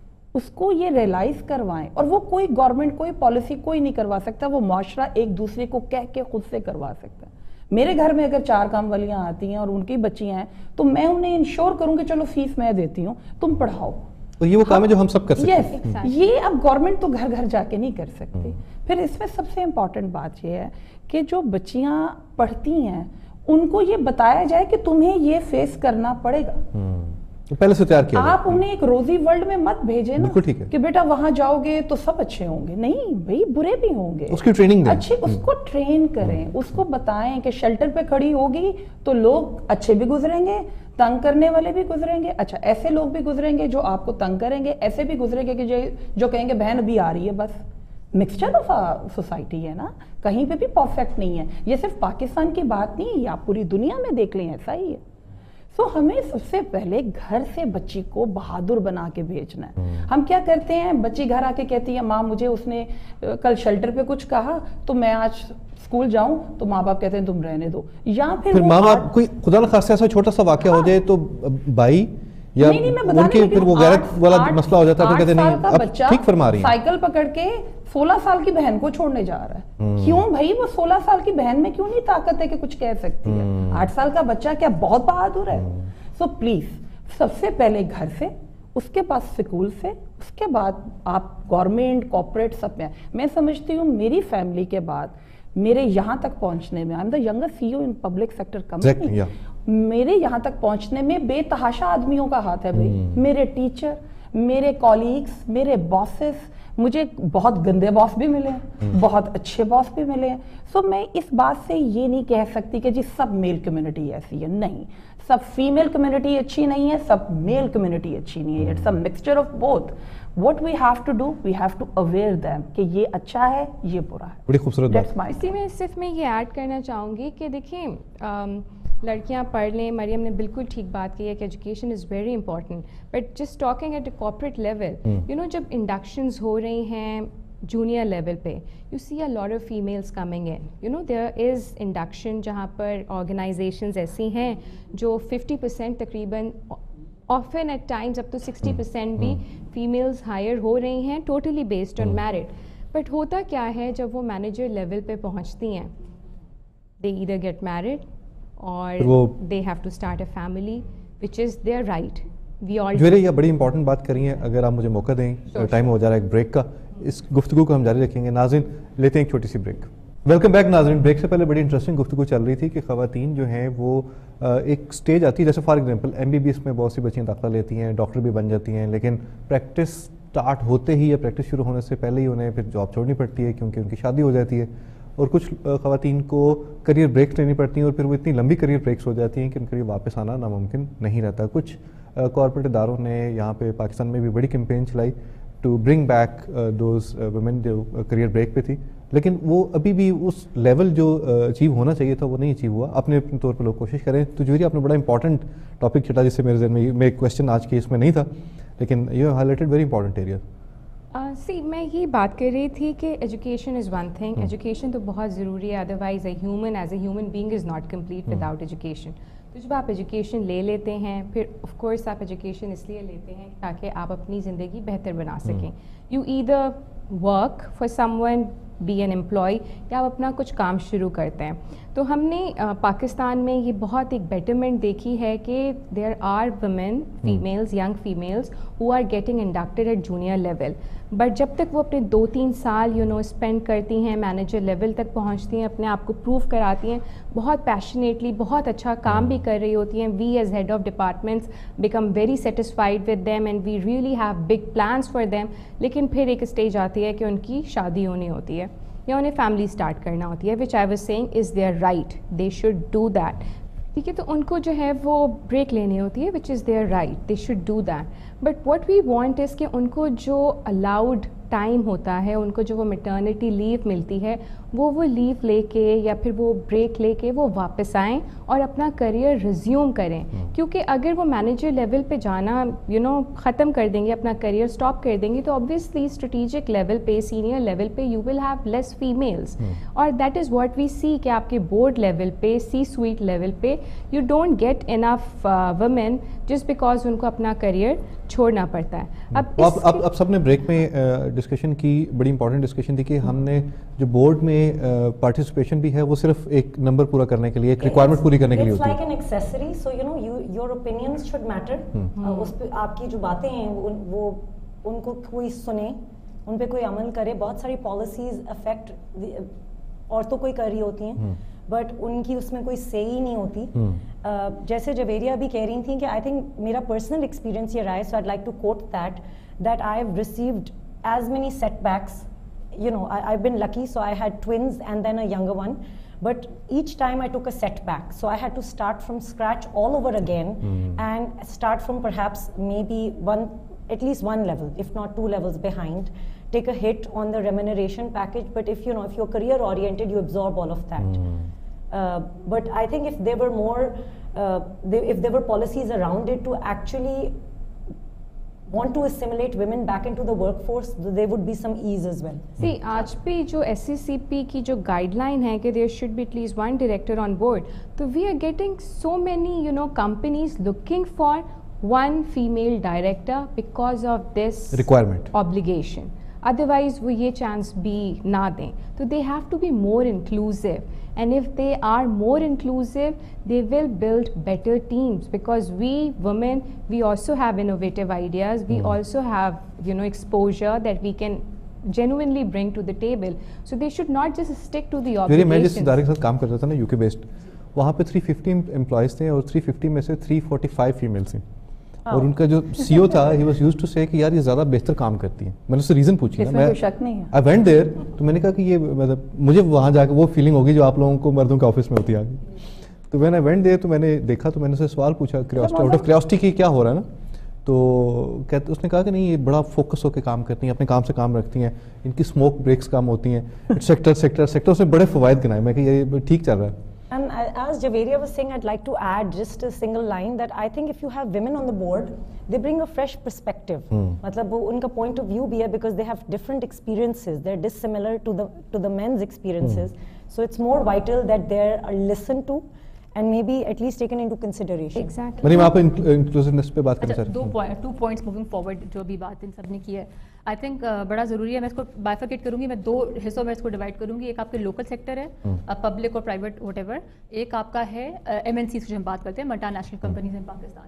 اس کو یہ ریلائز کروائیں. اور وہ کوئی گورنمنٹ, کوئی پالیسی کوئی نہیں کروا سکتا, وہ معاشرہ ایک دوسرے کو کہہ کے خود سے کروا سکتا ہے. میرے گھر میں اگر چار کام والیاں آتی ہیں اور ان کی بچیاں ہیں تو میں انہیں انشور کروں کہ چلو فیس میں دیتی ہوں, تم پڑھاؤ. تو یہ وہ کام ہے جو ہم سب کر سکتے ہیں. یس, یہ اب گورنمنٹ تو گھر گھر جا کے نہیں کر سکتی. پھر اس میں سب سے امپورٹنٹ بات یہ ہے کہ جو بچیاں پڑھتی ہیں ان کو یہ بتایا جائے کہ تمہیں یہ فیس کرنا پڑے گا. پہلے سے تیار کیا. آپ انہیں ایک روزی ورلڈ میں مت بھیجیں نا کہ بیٹا وہاں جاؤ گے تو سب اچھے ہوں گے. نہیں بھائی, برے بھی ہوں گے. اس کی ٹریننگ دیں. اچھے, اس کو ٹرین کریں, اس کو بتائیں کہ شیلٹر پہ کھڑی ہوگی تو لوگ اچھے بھی گزریں گے, تنگ کرنے والے بھی گزریں گے. اچھا ایسے لوگ بھی گزریں گے جو آپ کو تنگ کریں گے, ایسے بھی گزریں گے کہ جو کہیں گے بہن ابھی آ رہی ہے. بس مکسچر آف سوسائٹی ہے نا, کہیں پہ بھی پرفیکٹ نہیں ہے. یہ صرف پاکستان کی بات نہیں ہے, یہ آپ پوری دنیا میں دیکھ لیں ایسا ہی ہے. تو ہمیں سب سے پہلے گھر سے بچی کو بہادر بنا کے بھیجنا ہے. ہم کیا کرتے ہیں, بچی گھر آ کے کہتی ہے ماں مجھے اس نے کل شیلٹر پہ کچھ کہا تو میں آج اسکول جاؤں, تو ماں باپ کہتے ہیں تم رہنے دو. یا پھر ماں باپ کوئی خدا نخواستہ ایسا چھوٹا سا واقعہ ہو جائے تو بھائی یا ان کے پھر وہ غیرت والا مسئلہ ہو جاتا ہے, پھر کہتے ہیں نہیں اب ٹھیک فرما رہی ہیں. سائیکل پکڑ کے سولہ سال کی بہن کو چھوڑنے جا رہا ہے. کیوں بھائی, وہ سولہ سال کی بہن میں کیوں نہیں طاقت ہے کہ کچھ کہہ سکتی ہے؟ آٹھ سال کا بچہ کیا بہت بہادر ہے؟ سو پلیز سب سے پہلے گھر سے, اس کے بعد سکول سے, اس کے بعد آپ گورنمنٹ کارپوریٹ سب میں. میں سمجھتی ہوں میری فیملی کے بعد میرے یہاں تک پہنچنے میں, I am the youngest C O in public sector company, میرے یہاں تک پہنچنے میں بے تحاشا آدمیوں کا ہاتھ ہے بھائی. میرے ٹیچر, میرے کولیگز, میرے باسز, مجھے بہت گندے باس بھی ملے ہیں, بہت اچھے باس بھی ملے ہیں. سو میں اس بات سے یہ نہیں کہہ سکتی کہ جی سب میل کمیونٹی ایسی ہے. نہیں, سب فیمیل کمیونٹی اچھی نہیں ہے, سب میل کمیونٹی اچھی نہیں ہے. It's a mixture of both. What we have to do, we have to aware them کہ یہ اچھا ہے, یہ برا ہے. بڑی خوبصورت بات. اسی میں صرف میں یہ ایڈ کرنا چاہوں گی کہ دیکھیں لڑکیاں پڑھ لیں, مریم نے بالکل ٹھیک بات کی ہے کہ education is very important, but just talking at a corporate level, you know جب انڈکشنز ہو رہی ہیں جونیئر لیول پہ, you see a lot of females coming in, you know there is induction جہاں پر آرگنائزیشنز ایسی ہیں جو ففٹی پرسینٹ تقریباً, often at times up to sixty percent بھی فیمیلز ہائر ہو رہی ہیں totally based on merit. But ہوتا کیا ہے جب وہ مینیجر لیول پہ پہنچتی ہیں, دے either get married or they have to start a family which is their right. We all جو یہ بڑی امپورٹنٹ بات کری ہیں, اگر آپ مجھے موقع دیں, ٹائم ہو جا رہا ہے ایک بریک کا, اس گفتگو کو ہم جاری رکھیں گے. ناظرین لیتے ہیں ایک چھوٹی سی بریک. ویلکم بیک ناظرین. بریک سے پہلے بڑی انٹرسٹنگ گفتگو چل رہی تھی کہ خواتین جو ہیں وہ ایک سٹیج آتی ہے, جیسے for example M B B S میں بہت سی بچیاں داخلہ لیتی ہیں, ڈاکٹر بھی بن جاتی ہیں, لیکن پریکٹس سٹارٹ ہوتے ہی یا پریکٹس شروع ہونے سے پہلے ہی انہیں پھر جاب چھوڑنی پڑتی ہے کیونکہ ان کی شادی ہو جاتی ہے. اور کچھ خواتین کو کریئر بریکس لینی پڑتی ہیں اور پھر وہ اتنی لمبی کریئر بریکس ہو جاتی ہیں کہ ان کے لیے واپس آنا ناممکن نہیں رہتا. کچھ کارپوریٹ اداروں نے یہاں پہ پاکستان میں بھی بڑی کیمپین چلائی to bring back those women جو کریئر بریک پہ تھی, لیکن وہ ابھی بھی اس لیول جو اچیو ہونا چاہیے تھا وہ نہیں اچیو ہوا. اپنے اپنے طور پہ لوگ کوشش کریں. تو جوہری آپ نے بڑا امپورٹنٹ ٹاپک چھٹا جس سے میرے ذہن میں میں کویشچن آج کے اس میں نہیں تھا, لیکن you highlighted very important area. سی میں یہ بات کر رہی تھی کہ education is one thing, education تو بہت ضروری ہے, otherwise a human as a human being is not complete without education. تو جب آپ ایجوکیشن لے لیتے ہیں, پھر آف کورس آپ ایجوکیشن اس لیے لیتے ہیں تاکہ آپ اپنی زندگی بہتر بنا سکیں. You either work for someone, be an employee, یا آپ اپنا کچھ کام شروع کرتے ہیں. تو ہم نے پاکستان میں یہ بہت ایک بیٹرمنٹ دیکھی ہے کہ there are women, females, young females who are getting inducted at junior level, but جب تک وہ اپنے دو تین سال یو نو اسپینڈ کرتی ہیں, مینیجر لیول تک پہنچتی ہیں, اپنے آپ کو پروو کراتی ہیں, بہت پیشنیٹلی بہت اچھا کام بھی کر رہی ہوتی ہیں, we as head of departments become very satisfied with them and we really have big plans for them. لیکن پھر ایک اسٹیج آتی ہے کہ ان کی شادی ہونی ہوتی ہے یا انہیں فیملی اسٹارٹ کرنا ہوتی ہے, which I was seeing is there right, they should do that. ٹھیک ہے, تو ان کو جو ہے وہ بریک لینی ہوتی ہے, which is there right, they should do that. But what we want is کہ ان کو جو الاؤڈ ٹائم ہوتا ہے, ان کو جو وہ میٹرنٹی لیو ملتی ہے, وہ وہ لیو لے کے یا پھر وہ بریک لے کے وہ واپس آئیں اور اپنا کریئر ریزیوم کریں. کیونکہ اگر وہ مینیجر لیول پہ جانا یو نو ختم کر دیں گے, اپنا کریئر اسٹاپ کر دیں گے, تو obviously اسٹریٹجک لیول پہ, سینئر لیول پہ you will have less females. اور that is what we see کہ آپ کے بورڈ لیول پہ, سی سویٹ لیول پہ you don't get enough women just because ان کو اپنا کریئر چھوڑنا پڑتا ہے. اب اب اب سب نے بریک میں ڈسکشن کی, بڑی امپورٹنٹ ڈسکشن تھی کہ ہم نے جو بورڈ میں پارٹیسپیشن بھی ہے وہ صرف ایک نمبر پورا کرنے کے لیے, ایک ریکوائرمنٹ پوری کرنے کے لیے ہوتی ہے. It's like an accessory, so you know you your opinions should matter. اس پہ آپ کی جو باتیں ہیں وہ ان کو کوئی سنے, ان پہ کوئی عمل کرے. بہت ساری پالیسیز افیکٹ عورتوں کو ہی کر رہی ہوتی ہیں, بٹ ان کی اس میں کوئی سے ہی نہیں ہوتی. جیسے جویریہ بھی کہہ رہی تھیں کہ آئی تھنک میرا پرسنل ایکسپیرینس یہ رہا ہے, so I like to quote that that I have received as many setbacks. You know, I, I've been lucky, so I had twins and then a younger one. But each time I took a setback. So I had to start from scratch all over again mm. and start from perhaps maybe one, at least one level, if not two levels behind. Take a hit on the remuneration package. But if, you know, if you're career oriented, you absorb all of that. Mm. Uh, but I think if there were more, uh, they, if there were policies around it to actually want to assimilate women back into the workforce, there would be some ease as well. See, آج بھی جو S C سی پی کی جو guide line ہے کہ there should be at least one director on board, تو we are getting so many, you know, companies looking for one female director because of this requirement, obligation. Otherwise وہ یہ chance بھی نہ دیں. تو they have to be more inclusive, and if they are more inclusive they will build better teams, because we women, we also have innovative ideas, we mm. also have, you know, exposure that we can genuinely bring to the table. So they should not just stick to the obligations. میں جس ادارے کے ساتھ کام کرتا تھا نا, you کے based, وہاں پہ تھری ففٹی امپلائیز تھے اور تھری ففٹی میں سے تھری فورٹی فائیو فیمیلس تھیں. اور ان کا جو سی او تھا, ہی واز یوزڈ ٹو سے کہ یار یہ زیادہ بہتر کام کرتی ہیں. میں نے اس سے ریزن پوچھی نا, میں آئی وینٹ دیئر, تو میں نے کہا کہ یہ مطلب مجھے وہاں جا کے وہ فیلنگ ہوگی جو آپ لوگوں کو مردوں کے آفس میں ہوتی ہے. تو وین آئی وینٹ دیئر, تو میں نے دیکھا, تو میں نے اسے سوال پوچھا آؤٹ آف کریوسٹی کہ کیا ہو رہا ہے نا. تو کہتے اس نے کہا کہ نہیں, یہ بڑا فوکس ہو کے کام کرتی ہیں, اپنے کام سے کام رکھتی ہیں, ان کی اسموک بریکس کام ہوتی ہیں, سیکٹر سیکٹر سیکٹر سے بڑے فوائد گنائے. میں کہ یہ ٹھیک چل رہا ہے. And as Javeria was saying, I'd like to add just a single line that I think if you have women on the board, they bring a fresh perspective. Matlab unka point of view bhi hai, because they have different experiences. They're dissimilar to the to the men's experiences. So it's more vital that they're listened to and maybe at least taken into consideration. Exactly. مریم, آپ انکلوسیونیس پہ بات کرنا چاہتے ہیں. دو point to points moving forward جو بھی بات ان سب نے کی ہے, آئی تھنک بڑا ضروری ہے. میں اس کو بائفرکیٹ کروں گی, میں دو حصوں میں اس کو ڈیوائڈ کروں گی. ایک آپ کے لوکل سیکٹر ہے, پبلک اور پرائیویٹ وٹ ایور. ایک آپ کا ہے ایم این سیز کی جو ہم بات کرتے ہیں, multinational companies in Pakistan.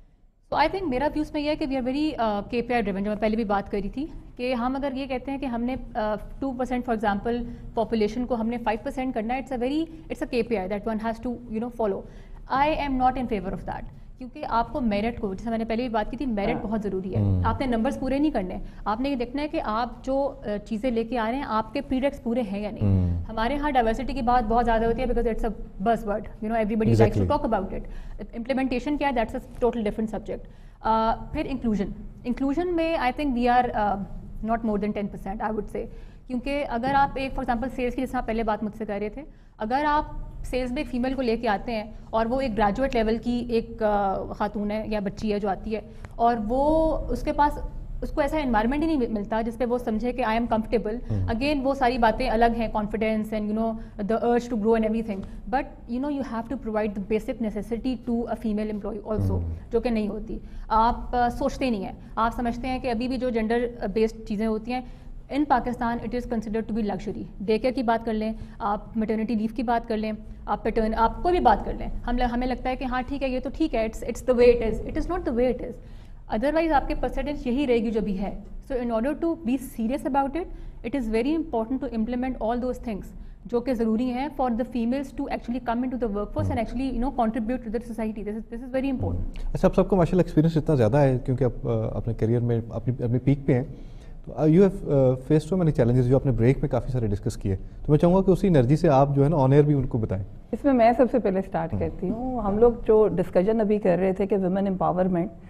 تو آئی تھنک میرا ویوز میں یہ ہے کہ وی آر ویری کے پی آئی ڈریون, جو میں پہلے بھی بات کری تھی کہ ہم اگر یہ کہتے ہیں کہ ہم نے two percent for example population کو ہم نے فائیو پرسینٹ کرنا ہے, it's a very it's a K P I that one has to you know follow. I am not in favour of that, کیونکہ آپ کو میرٹ کو, جیسے میں نے پہلے بھی بات کی تھی, میرٹ بہت ضروری ہے. آپ نے نمبرز پورے نہیں کرنے, آپ نے یہ دیکھنا ہے کہ آپ جو چیزیں لے کے آ رہے ہیں آپ کے پریڈکٹس پورے ہیں یا نہیں. ہمارے یہاں ڈائیورسٹی کی بات بہت زیادہ ہوتی ہے because it's a buzzword, you know everybody likes to talk about it. Implementation کیا ہے, that's a total different subject. پھر انکلوژن, انکلوژن میں I think we are not more than ten percent I would say. کیونکہ اگر آپ ایک for example sales کی, جیسے آپ پہلے بات مجھ سے کر رہے تھے, اگر آپ سیلس میں ایک فیمیل کو لے کے آتے ہیں اور وہ ایک گریجویٹ لیول کی ایک خاتون ہے یا بچی ہے جو آتی ہے, اور وہ اس کے پاس اس کو ایسا انوائرمنٹ ہی نہیں ملتا جس پہ وہ سمجھے کہ آئی ایم کمفرٹیبل. اگین وہ ساری باتیں الگ ہیں, confidence and you know the urge to grow and everything, but you know you have to provide the basic necessity to a female employee also, جو کہ نہیں ہوتی. آپ سوچتے نہیں ہیں, آپ سمجھتے ہیں کہ ابھی بھی جو جینڈر بیسڈ چیزیں ہوتی ہیں in Pakistan it is considered to be luxury. Day care کی بات کر لیں, آپ میٹرنیٹی لیو کی بات کر لیں, آپ پیٹرن آپ کوئی بھی بات کر لیں, ہم ہمیں لگتا ہے کہ ہاں ٹھیک ہے یہ تو ٹھیک ہے, it's it's the way it is. It is not the way it is. Otherwise آپ کے پرسنٹیج یہی رہے گی جو بھی ہے. So in order to be serious about it, it is very important to implement all those things جو کہ ضروری ہیں for the females to actually come into the workforce and actually you know contribute to the society. This is very important. اچھا, آپ سب کو ماشاء اللہ experience اتنا زیادہ ہے کیونکہ آپ اپنے کیریئر میں اپنی اپنی پیک پہ ہیں, تو you have face to many challenges جو آپ نے بریک میں کافی سارے ڈسکس کیے. تو میں چاہوں گا کہ اسی انرجی سے آپ جو ہے نا آن ایئر بھی ان کو بتائیں. اس میں میں سب سے پہلے اسٹارٹ کرتی ہوں. ہم لوگ جو ڈسکشن ابھی کر رہے تھے کہ ویمن امپاورمنٹ,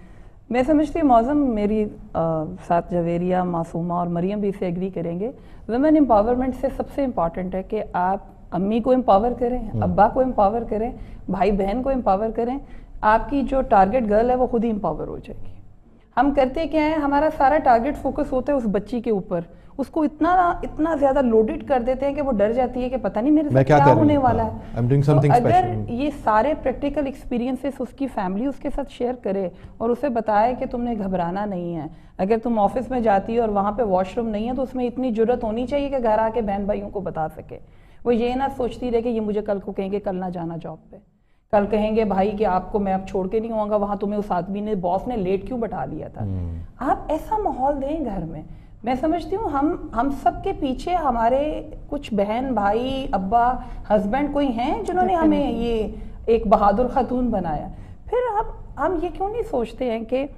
میں سمجھتی ہوں معظم میری ساتھ جویریہ، معصومہ اور مریم بھی اسے ایگری کریں گے. ویمن امپاورمنٹ سے سب سے امپورٹنٹ ہے کہ آپ امی کو امپاور کریں، ابا کو امپاور کریں، بھائی بہن کو امپاور کریں. آپ کی جو ٹارگٹ گرل ہے وہ خود ہی امپاور ہو جائے گی. ہم کرتے کیا ہے، ہمارا سارا ٹارگٹ فوکس ہوتا ہے اس بچی کے اوپر، اس کو اتنا اتنا زیادہ لوڈڈ کر دیتے ہیں کہ وہ ڈر جاتی ہے کہ پتہ نہیں میرے ساتھ کیا ہونے والا ہے. تو اگر یہ سارے پریکٹیکل ایکسپیرینسز اس کی فیملی اس کے ساتھ شیئر کرے اور اسے بتائے کہ تم نے گھبرانا نہیں ہے. اگر تم آفس میں جاتی ہو اور وہاں پہ واش روم نہیں ہے تو اس میں اتنی جرت ہونی چاہیے کہ گھر آ کے بہن بھائیوں کو بتا سکے. وہ یہ نہ سوچتی رہے کہ یہ مجھے کل کو کہیں گے کل نہ جانا جاب پہ، کل کہیں گے بھائی کہ آپ کو میں اب چھوڑ کے نہیں آؤں گا وہاں، تمہیں اس آدمی نے باس نے لیٹ کیوں بٹھا دیا تھا. آپ ایسا ماحول دیں گھر میں. میں سمجھتی ہوں ہم ہم سب کے پیچھے ہمارے کچھ بہن بھائی ابا ہسبینڈ کوئی ہیں جنہوں نے ہمیں یہ ایک بہادر خاتون بنایا. پھر ہم ہم یہ کیوں نہیں سوچتے ہیں کہ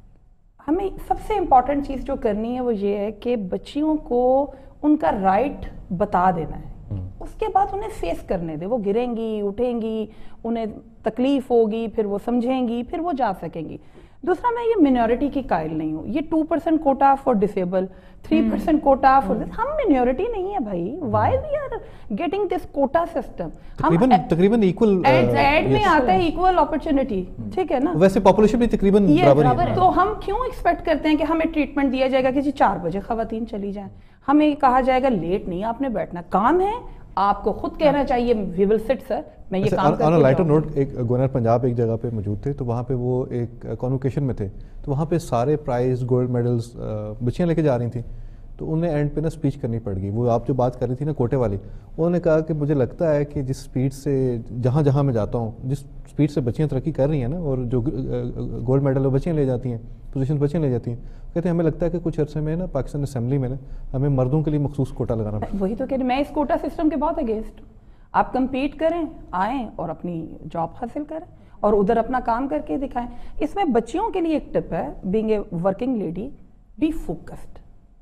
ہمیں سب سے امپورٹنٹ چیز جو کرنی ہے وہ یہ ہے کہ بچیوں کو ان کا رائٹ بتا دینا ہے. اس کے بعد انہیں فیس کرنے دے. وہ گریں گی، اٹھیں گی، انہیں تکلیف ہوگی، پھر وہ سمجھیں گی، پھر وہ جا سکیں گی. دوسرا میں یہ منورٹی کی قائل نہیں ہوں. یہ two percent quota for disable, three percent quota for this, ہم منورٹی نہیں ہے بھائی. Why we are getting this quota system? تقریباً ایکول ایڈ میں آتا ہے ایکول اپرچونٹی، ٹھیک ہے نا. ویسے پاپولیشن بھی تقریباً برابر ہے. تو ہم کیوں ایکسپیکٹ کرتے ہیں کہ ہمیں ٹریٹمنٹ دیا جائے گا کہ جی چار بجے خواتین چلی جائیں، ہمیں کہا جائے گا لیٹ نہیں آپ نے بیٹھنا، کام ہے آپ کو خود کہنا چاہیے وی ول سٹ سر میں یہ کام کرتا ہوں. آن اے لائٹر نوٹ، ایک گورنر پنجاب ایک جگہ پہ موجود تھے تو وہاں پہ وہ ایک کانوکیشن میں تھے تو وہاں پہ سارے پرائز گولڈ میڈلز بچیاں لے کے جا رہی تھیں تو انہیں اینڈ پہ نا اسپیچ کرنی پڑ گئی. وہ آپ جو بات کر رہی تھی نا کوٹے والی، انہوں نے کہا کہ مجھے لگتا ہے کہ جس اسپیڈ سے جہاں جہاں میں جاتا ہوں، جس اسپیڈ سے بچیاں ترقی کر رہی ہیں نا اور جو گولڈ میڈل وہ بچیاں لے جاتی ہیں، پوزیشن بچیاں لے جاتی ہیں، کہتے ہیں ہمیں لگتا ہے کہ کچھ عرصے میں نا پاکستان اسمبلی میں نا ہمیں مردوں کے لیے مخصوص کوٹا لگانا پڑے. وہی تو کہہ رہی میں اس کوٹا سسٹم کے بہت اگینسٹ ہوں. آپ کمپیٹ کریں، آئیں اور اپنی جاب حاصل کریں اور ادھر اپنا کام کر کے دکھائیں. اس میں بچیوں کے لیے ایک ٹپ ہے، being a working lady be focused.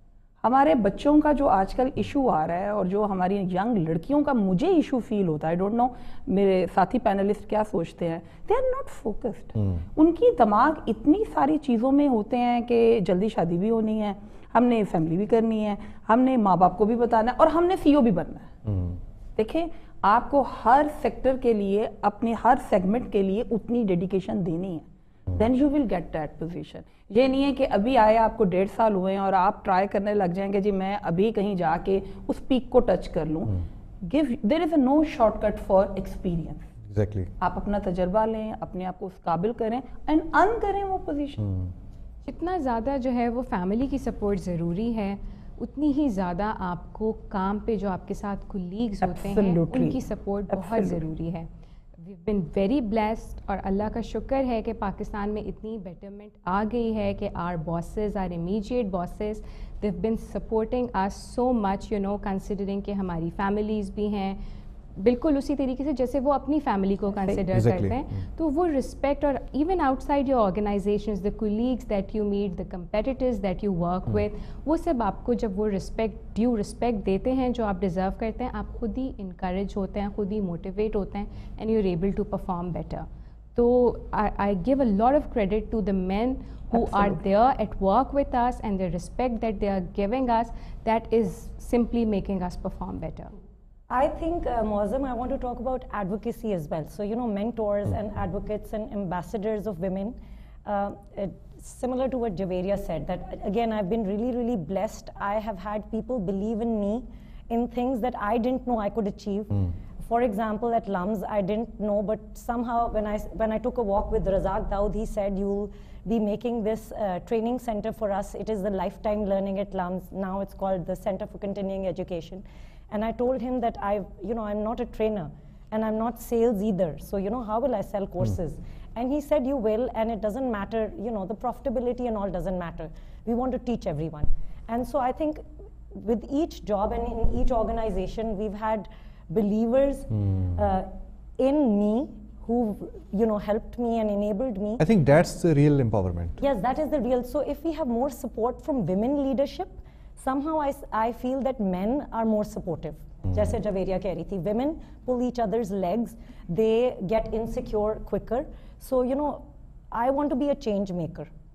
ہمارے بچوں کا جو آج کل ایشو آ رہا ہے اور جو ہماری ینگ لڑکیوں کا مجھے ایشو فیل ہوتا ہے، آئی ڈونٹ نو میرے ساتھی پینلسٹ کیا سوچتے ہیں، دے آر ناٹ فوکسڈ. ان کی دماغ اتنی ساری چیزوں میں ہوتے ہیں کہ جلدی شادی بھی ہونی ہے، ہم نے فیملی بھی کرنی ہے، ہم نے ماں باپ کو بھی بتانا ہے اور ہم نے سی او بھی بننا ہے. دیکھیں آپ کو ہر سیکٹر کے لیے اپنے ہر سیگمنٹ کے لیے اتنی ڈیڈیکیشن دینی ہے، then you will get that position. یہ نہیں ہے کہ ابھی آئے آپ کو ڈیڑھ سال ہوئے ہیں اور آپ ٹرائی کرنے لگ جائیں گے جی میں ابھی کہیں جا کے اس پیک کو ٹچ کر لوں. Give there is a no shortcut for experience. Exactly آپ اپنا تجربہ لیں، اپنے آپ کو اس قابل کریں اینڈ ارن کریں وہ پوزیشن. جتنا زیادہ جو ہے وہ فیملی کی سپورٹ ضروری ہے اتنی ہی زیادہ آپ کو کام پہ جو آپ کے ساتھ کولیگز ہوتے ہیں ان کی سپورٹ بہت ضروری ہے. وی بن ویری بلیسڈ اور اللہ کا شکر ہے کہ پاکستان میں اتنی بیٹرمنٹ آ گئی ہے کہ our bosses our immediate bosses they've been supporting us so much you know considering کہ ہماری فیملیز بھی ہیں بالکل اسی طریقے سے جیسے وہ اپنی فیملی کو کنسیڈر کرتے ہیں. تو وہ رسپیکٹ اور even outside your organizations the colleagues that you meet the competitors that you work with وہ سب آپ کو جب وہ رسپیکٹ ڈیو رسپیکٹ دیتے ہیں جو آپ ڈیزرو کرتے ہیں آپ خود ہی انکریج ہوتے ہیں خود ہی موٹیویٹ ہوتے ہیں and you are able to perform better. تو I give a lot of credit to the men who are there at work with us and the respect that they are giving us that is simply making us perform better. I think, uh, Muazzam, I want to talk about advocacy as well. So, you know, mentors mm. and advocates and ambassadors of women, uh, it, similar to what Javeria said, that again, I've been really, really blessed. I have had people believe in me in things that I didn't know I could achieve. Mm. For example, at L U M S, I didn't know, but somehow when I, when I took a walk with Razak Daud, he said, you'll be making this uh, training center for us. It is the lifetime learning at L U M S. Now it's called the Center for Continuing Education. And I told him that I, you know, I'm not a trainer and I'm not sales either. So, you know, how will I sell courses? Mm. And he said, you will, and it doesn't matter, you know, the profitability and all doesn't matter. We want to teach everyone. And so I think with each job and in each organization, we've had believers mm. uh, in me who, you know, helped me and enabled me. I think that's the real empowerment. Yes, that is the real. So if we have more support from women leadership, somehow I, I feel that men are more supportive. Mm. Jaise Javeria keh rahi thi, women pull each other's legs, they get insecure quicker. So, you know, I want to be a change maker.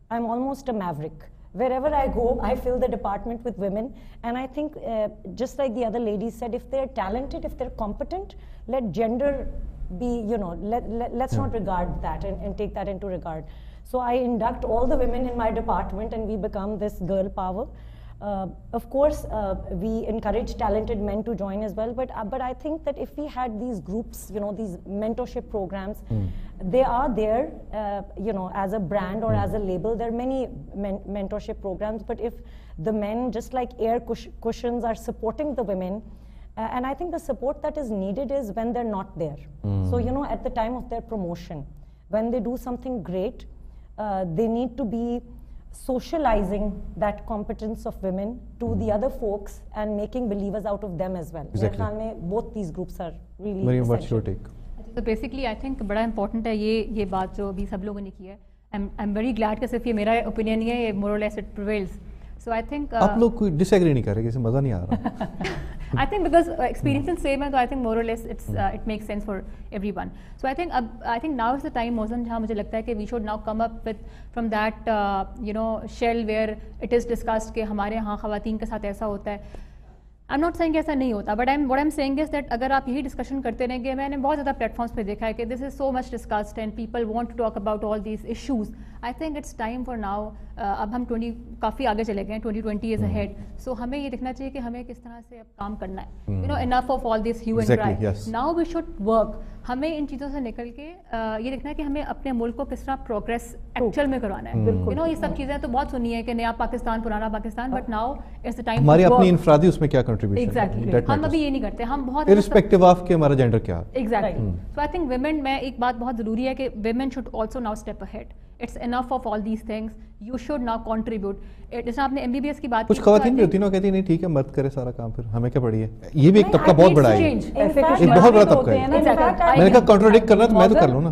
I'm almost a maverick. Wherever I go, I fill the department with women. And I think, uh, just like the other ladies said, if they're talented, if they're competent, let gender be, you know, let, let, let's yeah. not regard that and, and take that into regard. So I induct all the women in my department and we become this girl power. Uh, of course, uh, we encourage talented men to join as well, but uh, but I think that if we had these groups, you know, these mentorship programs, mm. they are there, uh, you know, as a brand or mm. as a label. There are many men mentorship programs, but if the men, just like air cush cushions, are supporting the women, uh, and I think the support that is needed is when they're not there. Mm. So, you know, at the time of their promotion, when they do something great, uh, they need to be socializing that competence of women to mm. the other folks and making believers out of them as well. Exactly. Both these groups are really Mariam, what's your take? So basically I think बड़ा important है ये ये बात जो अभी सब लोगों ने की है. I'm I'm very glad कि सिर्फ ये मेरा opinion नहीं है, ये more or less it prevails. So I think uh, आप लोग कोई disagree नहीं कर रहे, किसी मज़ा नहीं आ रहा. I think because uh, experience same है, तो I think more or less it's uh, it makes sense for everyone. So I think uh, I think now is the time, Mozam, जहाँ मुझे लगता है कि we should now come up with from that uh, you know shell where it is discussed कि हमारे यहाँ ख़वातीन के साथ ऐसा होता है. I'm not saying ऐसा नहीं होता, but I'm what I'm saying is that अगर आप यही डिस्कशन करते रहेंगे, मैंने बहुत ज़्यादा प्लेटफॉर्म्स पे देखा है कि this is so much discussed and people want to talk about all these issues. I think it's time for now. uh, अब हम ट्वेंटी काफ़ी आगे चले गए, twenty twenty is ahead. So हमें ये देखना चाहिए कि हमें किस तरह से अब काम करना है. You know, enough of all this hue and cry. Exactly, yes. Now we should work. हमें इन चीज़ों से निकल के uh, ये देखना है कि हमें अपने मुल्क को किस तरह प्रोग्रेस एक्चुअल में करवाना है. You know, ये सब चीज़ें तो बहुत सुनी है कि नया पाकिस्तान, पुराना Pakistan, but now it's the time. हमारी अपनी इंफरादी उसमें क्या कंट्रीब्यूशन? Exactly. हम अभी ये नहीं करते. हम बहुत irrespective of कि हमारा जेंडर क्या. Exactly. So I think women में एक बात बहुत ज़रूरी है कि women should also now step ahead. It's enough of all these things. You should now contribute. जैसे आपने M B B S की बात की, कुछ ख़वातीन भी होती हैं कहती नहीं ठीक है मर्द करे सारा काम, फिर हमें क्या पड़ी है. ये भी एक तबका बहुत बड़ा है, एक बहुत बड़ा तबका है. मैंने कहा कॉन्ट्रोडिक्ट करना तो मैं तो कर लूँ ना,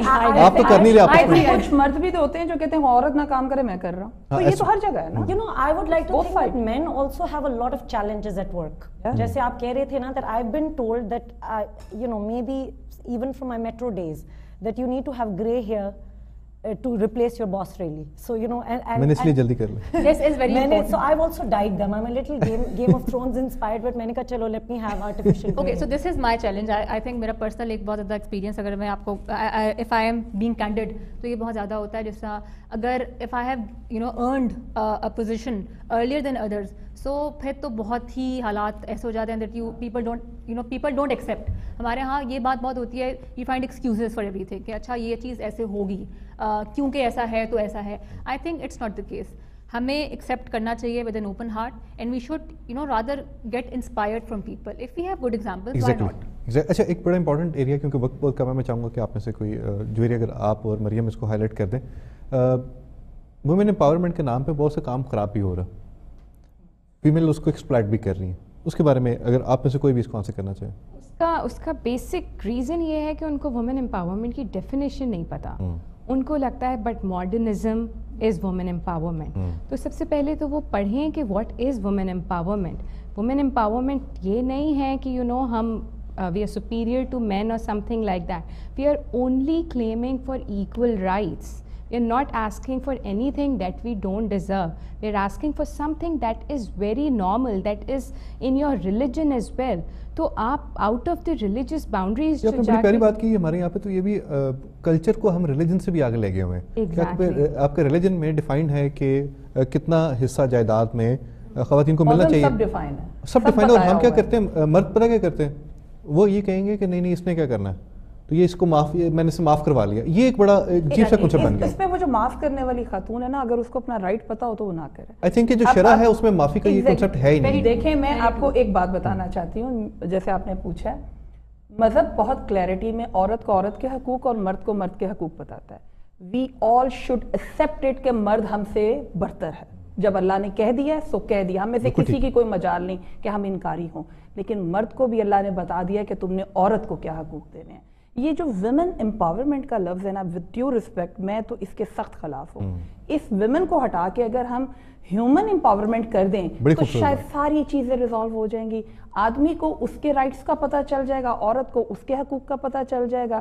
आप तो कर नहीं रहे. आप कुछ मर्द भी तो होते हैं जो कहते हैं औरत ना काम करे मैं कर रहा हूँ, तो ये तो हर जगह है ना. You know, I would like to think that men also have a lot of challenges at work. जैसे आप कह रहे थे ना, that I've been told that uh, you know, maybe even from my metro days, that you need to have grey hair Uh, to replace your boss, really. So you know, and, and मैंने इसलिए जल्दी कर लिया. This is very important. So I've also dyed them. I'm a little Game Game of Thrones inspired, but मैंने कहा चलो let me have artificial. Okay, so this is my challenge. I, I think मेरा personal एक बहुत ज़्यादा experience, अगर मैं आपको I, I, if I am being candid, तो ये बहुत ज़्यादा होता है. जैसा अगर if I have you know earned uh, a position earlier than others, so फिर तो बहुत ही हालात ऐसे हो जाते हैं that you people don't you know people don't accept. हमारे यहाँ ये बात बहुत होती है, you find excuses for everything कि अच्छा ये चीज़ ऐसे होगी, uh, क्योंकि ऐसा है तो ऐसा है. I think it's not the case. हमें accept करना चाहिए with an open heart, and we should you know rather get inspired from people. If we have good examples, exactly. why not? Exactly. अच्छा, एक बड़ा इंपॉर्टेंट एरिया, क्योंकि वक्त बहुत कम है, मैं चाहूँगा कि आप में से कोई जो एरिया अगर आप और मरियम इसको हाईलाइट कर दें. वुमेन एम्पावरमेंट के नाम पे बहुत से काम खराब भी हो रहा, फीमेल उसको एक्सप्लॉइट भी कर रही हैं. उसके बारे में अगर आप में से कोई भी इसको आंसर करना चाहे. उसका उसका बेसिक रीज़न ये है कि उनको वुमेन एम्पावरमेंट की डेफिनेशन नहीं पता. उनको लगता है but modernism is women empowerment. तो सबसे पहले तो वो पढ़ें कि what is women empowerment. Women empowerment ये नहीं है कि यू you नो know, हम we are superior to man और something like that. We are only claiming for equal rights. We are not asking for anything that we don't deserve. We are asking for something that is very normal, that is in your religion as well. तो आप out of the religious boundaries जो आपने पहली बात की हमारे यहाँ पे, तो ये भी कल्चर uh, को हम रिलीजन से भी आगे ले गए हुए हैं. exactly. आपके रिलीजन में डिफाइंड है कि uh, कितना हिस्सा जायदाद में uh, ख़वातीन को मिलना चाहिए. सब डिफाइन है, सब डिफाइन. और हम क्या करते हैं, मर्द पता क्या करते हैं, वो ये कहेंगे कि नहीं नहीं इसने क्या करना है, तो ये इसको माफ मैंने इसे माफ करवा लिया. ये एक बड़ा अजीब सा कुछ बन गया. इसमें वो जो माफ करने वाली खातून है ना, अगर उसको अपना राइट पता हो तो वो ना करे. आई थिंक जो शरा है उसमें माफी का ये कांसेप्ट है ही नहीं. देखें, मैं आपको एक बात बताना चाहती हूँ. जैसे आपने पूछा, मजहब बहुत क्लैरिटी में औरत को औरत के हकूक और मर्द को मर्द के हकूक बताता है. We all should accept it कि मर्द हमसे बरतर है. जब अल्लाह ने कह दिया है सो कह दिया. हम में से किसी की कोई मजाल नहीं कि हम इनकारी हों, लेकिन मर्द को भी अल्लाह ने बता दिया कि तुमने औरत को क्या हकूक देने हैं. ये जो वुमेन एम्पावरमेंट का लफ्ज़ है ना, विद ड्यू रिस्पेक्ट, मैं तो इसके सख्त खिलाफ हूँ. इस वुमेन को हटा के अगर हम ह्यूमन एम्पावरमेंट कर दें तो शायद सारी चीज़ें रिजॉल्व हो जाएंगी. आदमी को उसके राइट्स का पता चल जाएगा, औरत को उसके हकूक का पता चल जाएगा.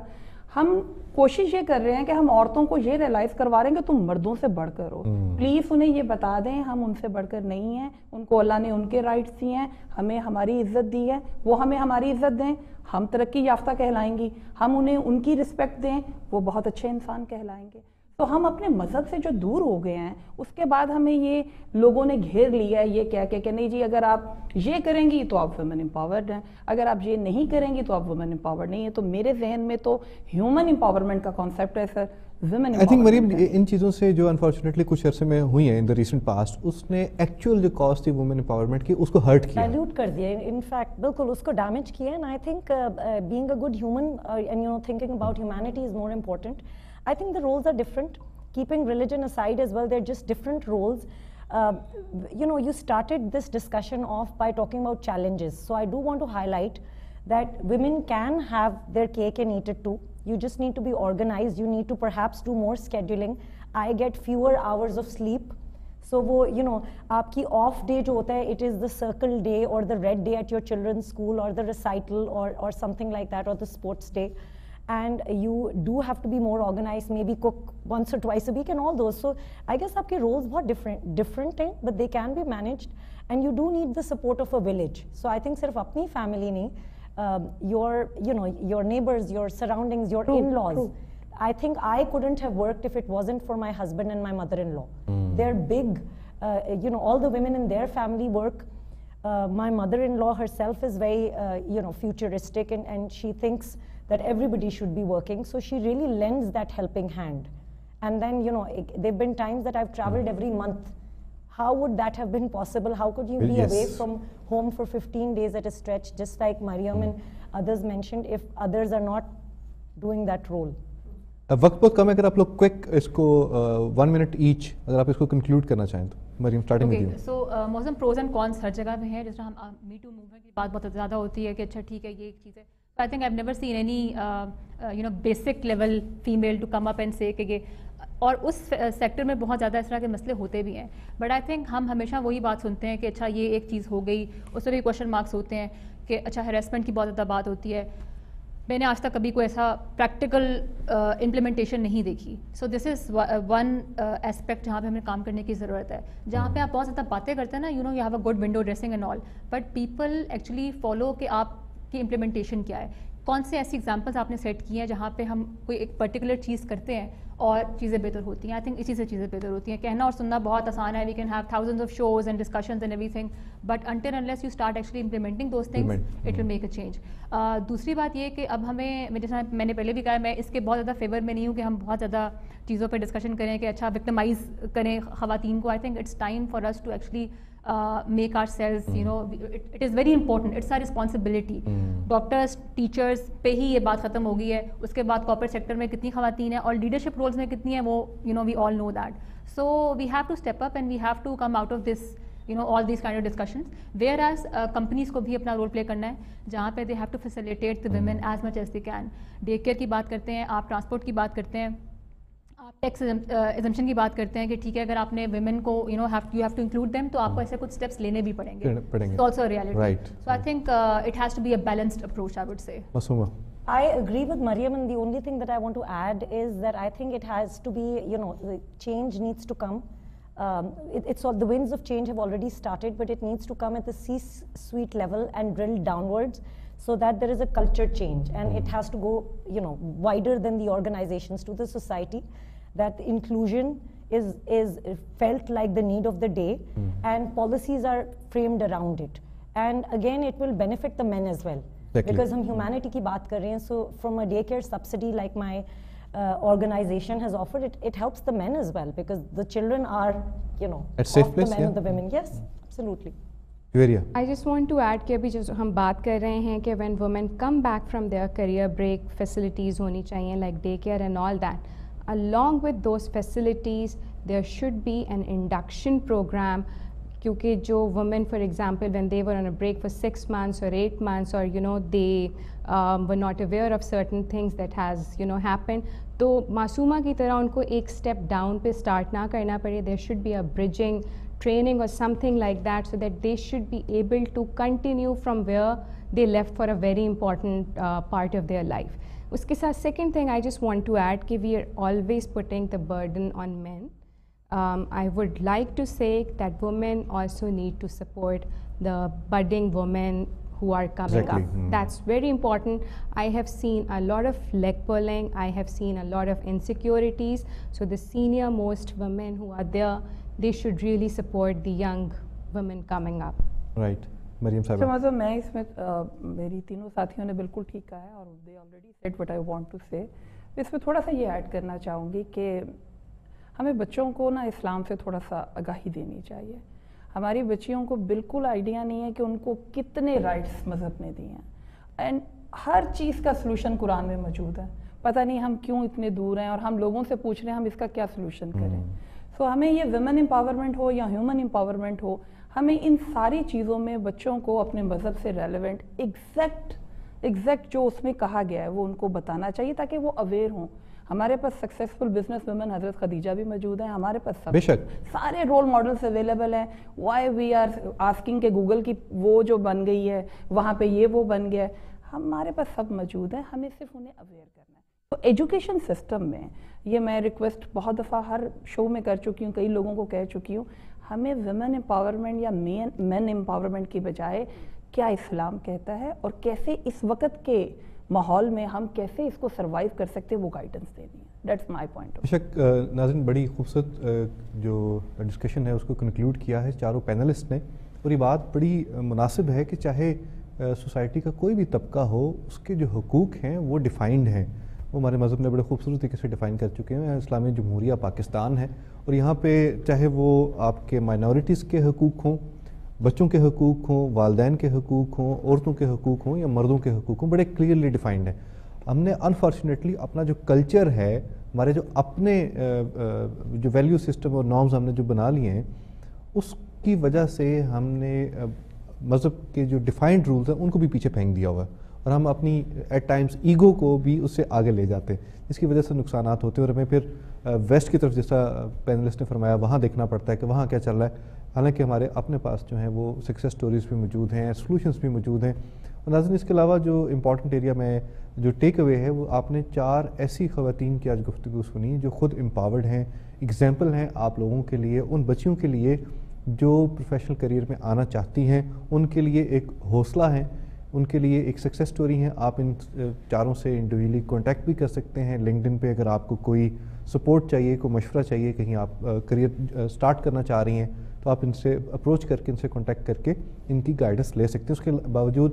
ہم کوشش یہ کر رہے ہیں کہ ہم عورتوں کو یہ ریلائز کروا رہے ہیں کہ تم مردوں سے بڑھ کر ہو. پلیز انہیں یہ بتا دیں ہم ان سے بڑھ کر نہیں ہیں, ان کو اللہ نے ان کے رائٹس دیے ہیں, ہمیں ہماری عزت دی ہے, وہ ہمیں ہماری عزت دیں, ہم ترقی یافتہ کہلائیں گی. ہم انہیں ان کی رسپیکٹ دیں, وہ بہت اچھے انسان کہلائیں گے. تو ہم اپنے مذہب سے جو دور ہو گئے ہیں, اس کے بعد ہمیں یہ لوگوں نے گھیر لیا ہے یہ کہہ کے کہ نہیں جی اگر آپ یہ کریں گی تو آپ ویمن امپاورڈ ہیں, اگر آپ یہ نہیں کریں گی تو آپ ویمن امپاورڈ نہیں ہیں. تو میرے ذہن میں تو ہیومن امپاورمنٹ کا کانسیپٹ ہے سر, ویمن آئی تھنک مریم ان چیزوں سے جو انفارچونیٹلی کچھ عرصے میں ہوئی ہیں ان دا ریسنٹ پاسٹ, اس نے ایکچوئل جو کاز تھی وومن امپاورمنٹ کی اس کو ہرٹ کیا, ڈائلیوٹ کر دیا, ان فیکٹ بالکل اس کو ڈیمیج کیا. And I think being a good human and you know thinking about humanity is more important. I think the rules are different. Keeping religion aside as well, they're just different roles. Uh, you know, you started this discussion off by talking about challenges. So I do want to highlight that women can have their cake and eat it too. You just need to be organized. You need to perhaps do more scheduling. I get fewer hours of sleep. So wo, you know, aapki off day jo hota hai, it is the circle day or the red day at your children's school or the recital or, or something like that, or the sports day. And you do have to be more organized, maybe cook once or twice a week and all those. So I guess aapke roles bahut different different hain, but they can be managed, and you do need the support of a village. So I think sirf apni family nahi, uh, your you know your neighbors, your surroundings, your true, in-laws. True. I think I couldn't have worked if it wasn't for my husband and my mother-in-law. Mm. They're big, uh, you know, all the women in their family work. Uh, my mother-in-law herself is very uh, you know futuristic, and, and she thinks that everybody should be working, so she really lends that helping hand. And then, you know, there have been times that I've traveled every month. How would that have been possible? How could you be yes. away from home for fifteen days at a stretch, just like Mariam mm. and others mentioned, if others are not doing that role? وقت بہت کم ہے, اگر آپ لوگ quick اس کو one minute H اگر آپ اس کو کنکلوڈ کرنا چاہیں تو Maryam starting with you. So موسم پروز اینڈ کونس ہر جگہ پہ ہیں. جس طرح ہم می ٹو موومنٹ کی بات بہت زیادہ ہوتی ہے کہ اچھا ٹھیک ہے یہ ایک چیز ہے. I think I've never seen any uh, uh, you know basic level female to come up and say کہ یہ, اور اس سیکٹر میں بہت زیادہ اس طرح کے مسئلے ہوتے بھی ہیں. بٹ آئی تھنک ہم ہمیشہ وہی بات سنتے ہیں کہ اچھا یہ ایک چیز ہو گئی, اس میں بھی کوشچن مارکس ہوتے ہیں کہ اچھا ہیراسمنٹ کی بہت زیادہ بات ہوتی ہے. میں نے آج تک کبھی کوئی ایسا پریکٹیکل امپلیمنٹیشن نہیں دیکھی. سو دس از ون اسپیکٹ جہاں پہ ہمیں کام کرنے کی ضرورت ہے. جہاں پہ آپ بہت زیادہ باتیں کرتے ہیں نا, you know you have a good window dressing and all, but people actually follow کہ آپ کی امپلیمنٹیشن کیا ہے. کون سے ایسی ایگزامپلس آپ نے سیٹ کی ہیں جہاں پہ ہم کوئی ایک پرٹیکولر چیز کرتے ہیں اور چیزیں بہتر ہوتی ہیں. آئی تھنک اسی سے چیزیں بہتر ہوتی ہیں. کہنا اور سننا بہت آسان ہے, we can have thousands of shows and discussions and everything, but until unless you start actually implementing those things it will make a change. دوسری بات یہ کہ اب ہمیں, جیسا میں نے پہلے بھی کہا, میں اس کے بہت زیادہ فیور میں نہیں ہوں کہ ہم بہت زیادہ چیزوں پہ ڈسکشن کریں کہ اچھا وکٹمائز کریں خواتین کو. I think it's time for us to actually make ourselves, you know it is very important, it's our responsibility. Doctors teachers پہ ہی یہ بات ختم ہو گئی ہے. اس کے بعد کارپوریٹ سیکٹر میں کتنی خواتین ہیں اور لیڈرشپ رولس میں کتنی ہیں, وہ you know we all know that. So we have to step up and we have to come out of this you know all these kind of discussions. Whereas companies کو بھی اپنا role play کرنا ہے جہاں پہ they have to facilitate the women as much as they can. Day care کی بات کرتے ہیں آپ, ٹرانسپورٹ کی بات کرتے ہیں, آپ ٹیکس ایگزمپشن کی بات کرتے ہیں کہ ٹھیک ہے اگر آپ نے ویمن کو you know you have to include them تو آپ کو ایسے کچھ اسٹیپس لینے بھی پڑیں گے. It's also a reality. So I think it has to be a balanced approach, I would say. Masooma, I agree with Mariam, and the only thing that I want to add is that I think it has to be, you know, the change needs to come. Um, it, it's all, the winds of change have already started, but it needs to come at the C-suite level and drill downwards so that there is a culture change, and it has to go, you know, wider than the organizations to the society, that inclusion is is felt like the need of the day, mm. and policies are framed around it. And again, it will benefit the men as well. Exactly. Because hum humanity ki baat kar rahe hain, so from a daycare subsidy like my uh, organization has offered, it it helps the men as well, because the children are, you know, at safe of place, the men yeah. and the women. Yes, absolutely. I just want to add کہ ابھی جو ہم بات کر رہے ہیں کہ when women come back from their career break, facilities ہونی چاہیے like daycare and all that. Along with those facilities, there should be an induction program. کیونکہ جو woman for example when they were on a break for six months اور eight months اور you know they were not aware of certain things that has you know happen, تو معصومہ کی طرح ان کو ایک step down پہ اسٹارٹ نہ کرنا پڑے. There should be a bridging training or something like that so that they should be able to continue from where they left for a very important uh, part of their life. اس کے ساتھ second thing I just want to add کہ we are always putting the burden on men. I would like to say that women also need to support the budding women who are coming Exactly. up. Mm. That's very important. I have seen a lot of leg pulling. I have seen a lot of insecurities. So the senior most women who are there, they should really support the young women coming up. Right. Maryam اچھا صاحب. مطلب میں اس میں میری تینوں ساتھیوں نے بالکل ٹھیک کہا ہے اور they already said what I want to say. اس میں تھوڑا سا یہ ایڈ کرنا چاہوں گی کہ ہمیں بچوں کو نا اسلام سے تھوڑا سا آگاہی دینی چاہیے. ہماری بچیوں کو بالکل آئیڈیا نہیں ہے کہ ان کو کتنے رائٹس مذہب نے دیے ہیں اینڈ ہر چیز کا سلوشن قرآن میں موجود ہے. پتہ نہیں ہم کیوں اتنے دور ہیں اور ہم لوگوں سے پوچھ رہے ہیں ہم اس کا کیا سلوشن کریں. سو ہمیں یہ ویمن امپاورمنٹ ہو یا ہیومن امپاورمنٹ ہو, ہمیں ان ساری چیزوں میں بچوں کو اپنے مذہب سے ریلیونٹ ایگزیکٹ ایگزیکٹ جو اس میں کہا گیا ہے وہ ان کو بتانا چاہیے تاکہ وہ اویئر ہوں. ہمارے پاس سکسیزفل بزنس ویمن حضرت خدیجہ بھی موجود ہیں, ہمارے پاس سب بے شک سارے رول ماڈلس اویلیبل ہیں. وائی وی آر آسکنگ کہ گوگل کی وہ جو بن گئی ہے وہاں پہ یہ وہ بن گیا ہے, ہمارے پاس سب موجود ہیں, ہمیں صرف انہیں اویئر کرنا ہے. تو ایجوکیشن سسٹم میں یہ میں ریکویسٹ بہت دفعہ ہر شو میں کر چکی ہوں, کئی لوگوں کو کہہ چکی ہوں, ہمیں ویمن امپاورمنٹ یا مین مین امپاورمنٹ کی بجائے کیا اسلام کہتا ہے اور کیسے اس وقت کے ماحول میں ہم کیسے اس کو سروائیو کر سکتے ہیں وہ گائیڈنس دینی ہے. That's my point. بے شک ناظرین, بڑی خوبصورت جو ڈسکشن ہے اس کو کنکلوڈ کیا ہے چاروں پینلسٹ نے, اور یہ بات بڑی مناسب ہے کہ چاہے سوسائٹی کا کوئی بھی طبقہ ہو, اس کے جو حقوق ہیں وہ ڈیفائنڈ ہیں, وہ ہمارے مذہب نے بڑے خوبصورت طریقے سے ڈیفائن کر چکے ہیں. اسلامی جمہوریہ پاکستان ہے اور یہاں پہ چاہے وہ آپ کے مائنورٹیز کے حقوق ہوں, بچوں کے حقوق ہوں, والدین کے حقوق ہوں, عورتوں کے حقوق ہوں یا مردوں کے حقوق ہوں, بڑے کلیئرلی ڈیفائنڈ ہیں. ہم نے انفارچونیٹلی اپنا جو کلچر ہے, ہمارے جو اپنے جو ویلیو سسٹم اور نارمز ہم نے جو بنا لیے ہیں, اس کی وجہ سے ہم نے مذہب کے جو ڈیفائنڈ رولز ہیں ان کو بھی پیچھے پھینک دیا ہوا ہے, اور ہم اپنی ایٹ ٹائمز ایگو کو بھی اس سے آگے لے جاتے ہیں, جس کی وجہ سے نقصانات ہوتے ہیں. اور ہمیں پھر ویسٹ کی طرف جیسا پینلسٹ نے فرمایا وہاں دیکھنا پڑتا ہے کہ وہاں کیا چل رہا ہے, حالانکہ ہمارے اپنے پاس جو ہیں وہ سکسیس سٹوریز بھی موجود ہیں, سلوشنز بھی موجود ہیں. اور ناظرین, اس کے علاوہ جو امپورٹنٹ ایریا میں جو ٹیک اوے ہے وہ آپ نے چار ایسی خواتین کی آج گفتگو سنی جو خود امپاورڈ ہیں, ایگزامپل ہیں آپ لوگوں کے لیے, ان بچیوں کے لیے جو پروفیشنل کریئر میں آنا چاہتی ہیں, ان کے لیے ایک حوصلہ ہے, ان کے لیے ایک سکسیس سٹوری ہے. آپ ان چاروں سے انڈیویجولی کانٹیکٹ بھی کر سکتے ہیں لنکڈ ان پہ, اگر آپ کو کوئی سپورٹ چاہیے, کوئی مشورہ چاہیے, کہیں آپ کریئر سٹارٹ کرنا چاہ رہی ہیں تو آپ ان سے اپروچ کر کے, ان سے کانٹیکٹ کر کے ان کی گائیڈنس لے سکتے ہیں. اس کے باوجود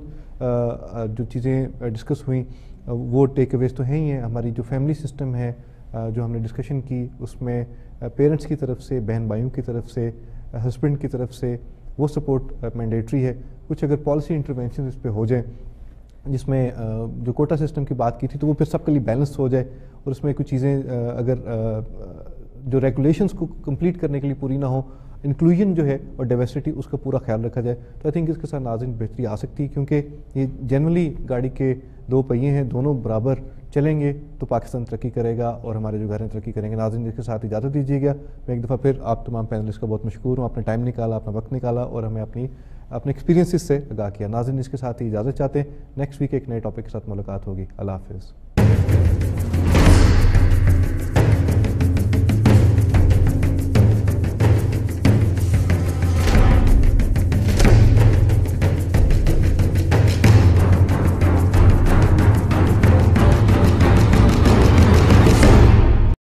جو چیزیں ڈسکس ہوئیں وہ ٹیک اویز تو ہیں ہی ہیں. ہماری جو فیملی سسٹم ہے جو ہم نے ڈسکشن کی, اس میں پیرنٹس کی طرف سے, بہن بھائیوں کی طرف سے, ہسبینڈ کی طرف سے وہ سپورٹ مینڈیٹری ہے. کچھ اگر پالیسی انٹرونشن اس پہ ہو جائیں, جس میں جو کوٹا سسٹم کی بات کی تھی, تو وہ پھر سب کے لیے بیلنس ہو جائے, اور اس میں کچھ چیزیں اگر جو ریگولیشنس کو کمپلیٹ کرنے کے لیے پوری نہ ہو, انکلوژن جو ہے اور ڈائیورسٹی اس کا پورا خیال رکھا جائے, تو آئی تھنک اس کے ساتھ ناظرین بہتری آ سکتی ہے. کیونکہ یہ جنرلی گاڑی کے دو پہیے ہیں, دونوں برابر چلیں گے تو پاکستان ترقی کرے گا اور ہمارے جو گھر ہیں ترقی کریں گے. ناظرین, اس کے ساتھ اجازت دیجیے گا. میں ایک دفعہ پھر آپ تمام پینلسٹ کا بہت مشکور ہوں, آپ نے ٹائم نکالا, اپنا وقت نکالا اور ہمیں اپنی اپنے ایکسپیرینسز سے آگاہ کیا. ناظرین, اس کے ساتھ ہی اجازت چاہتے ہیں. نیکسٹ ویک ایک نئے ٹاپک کے ساتھ ملاقات ہوگی. اللہ حافظ.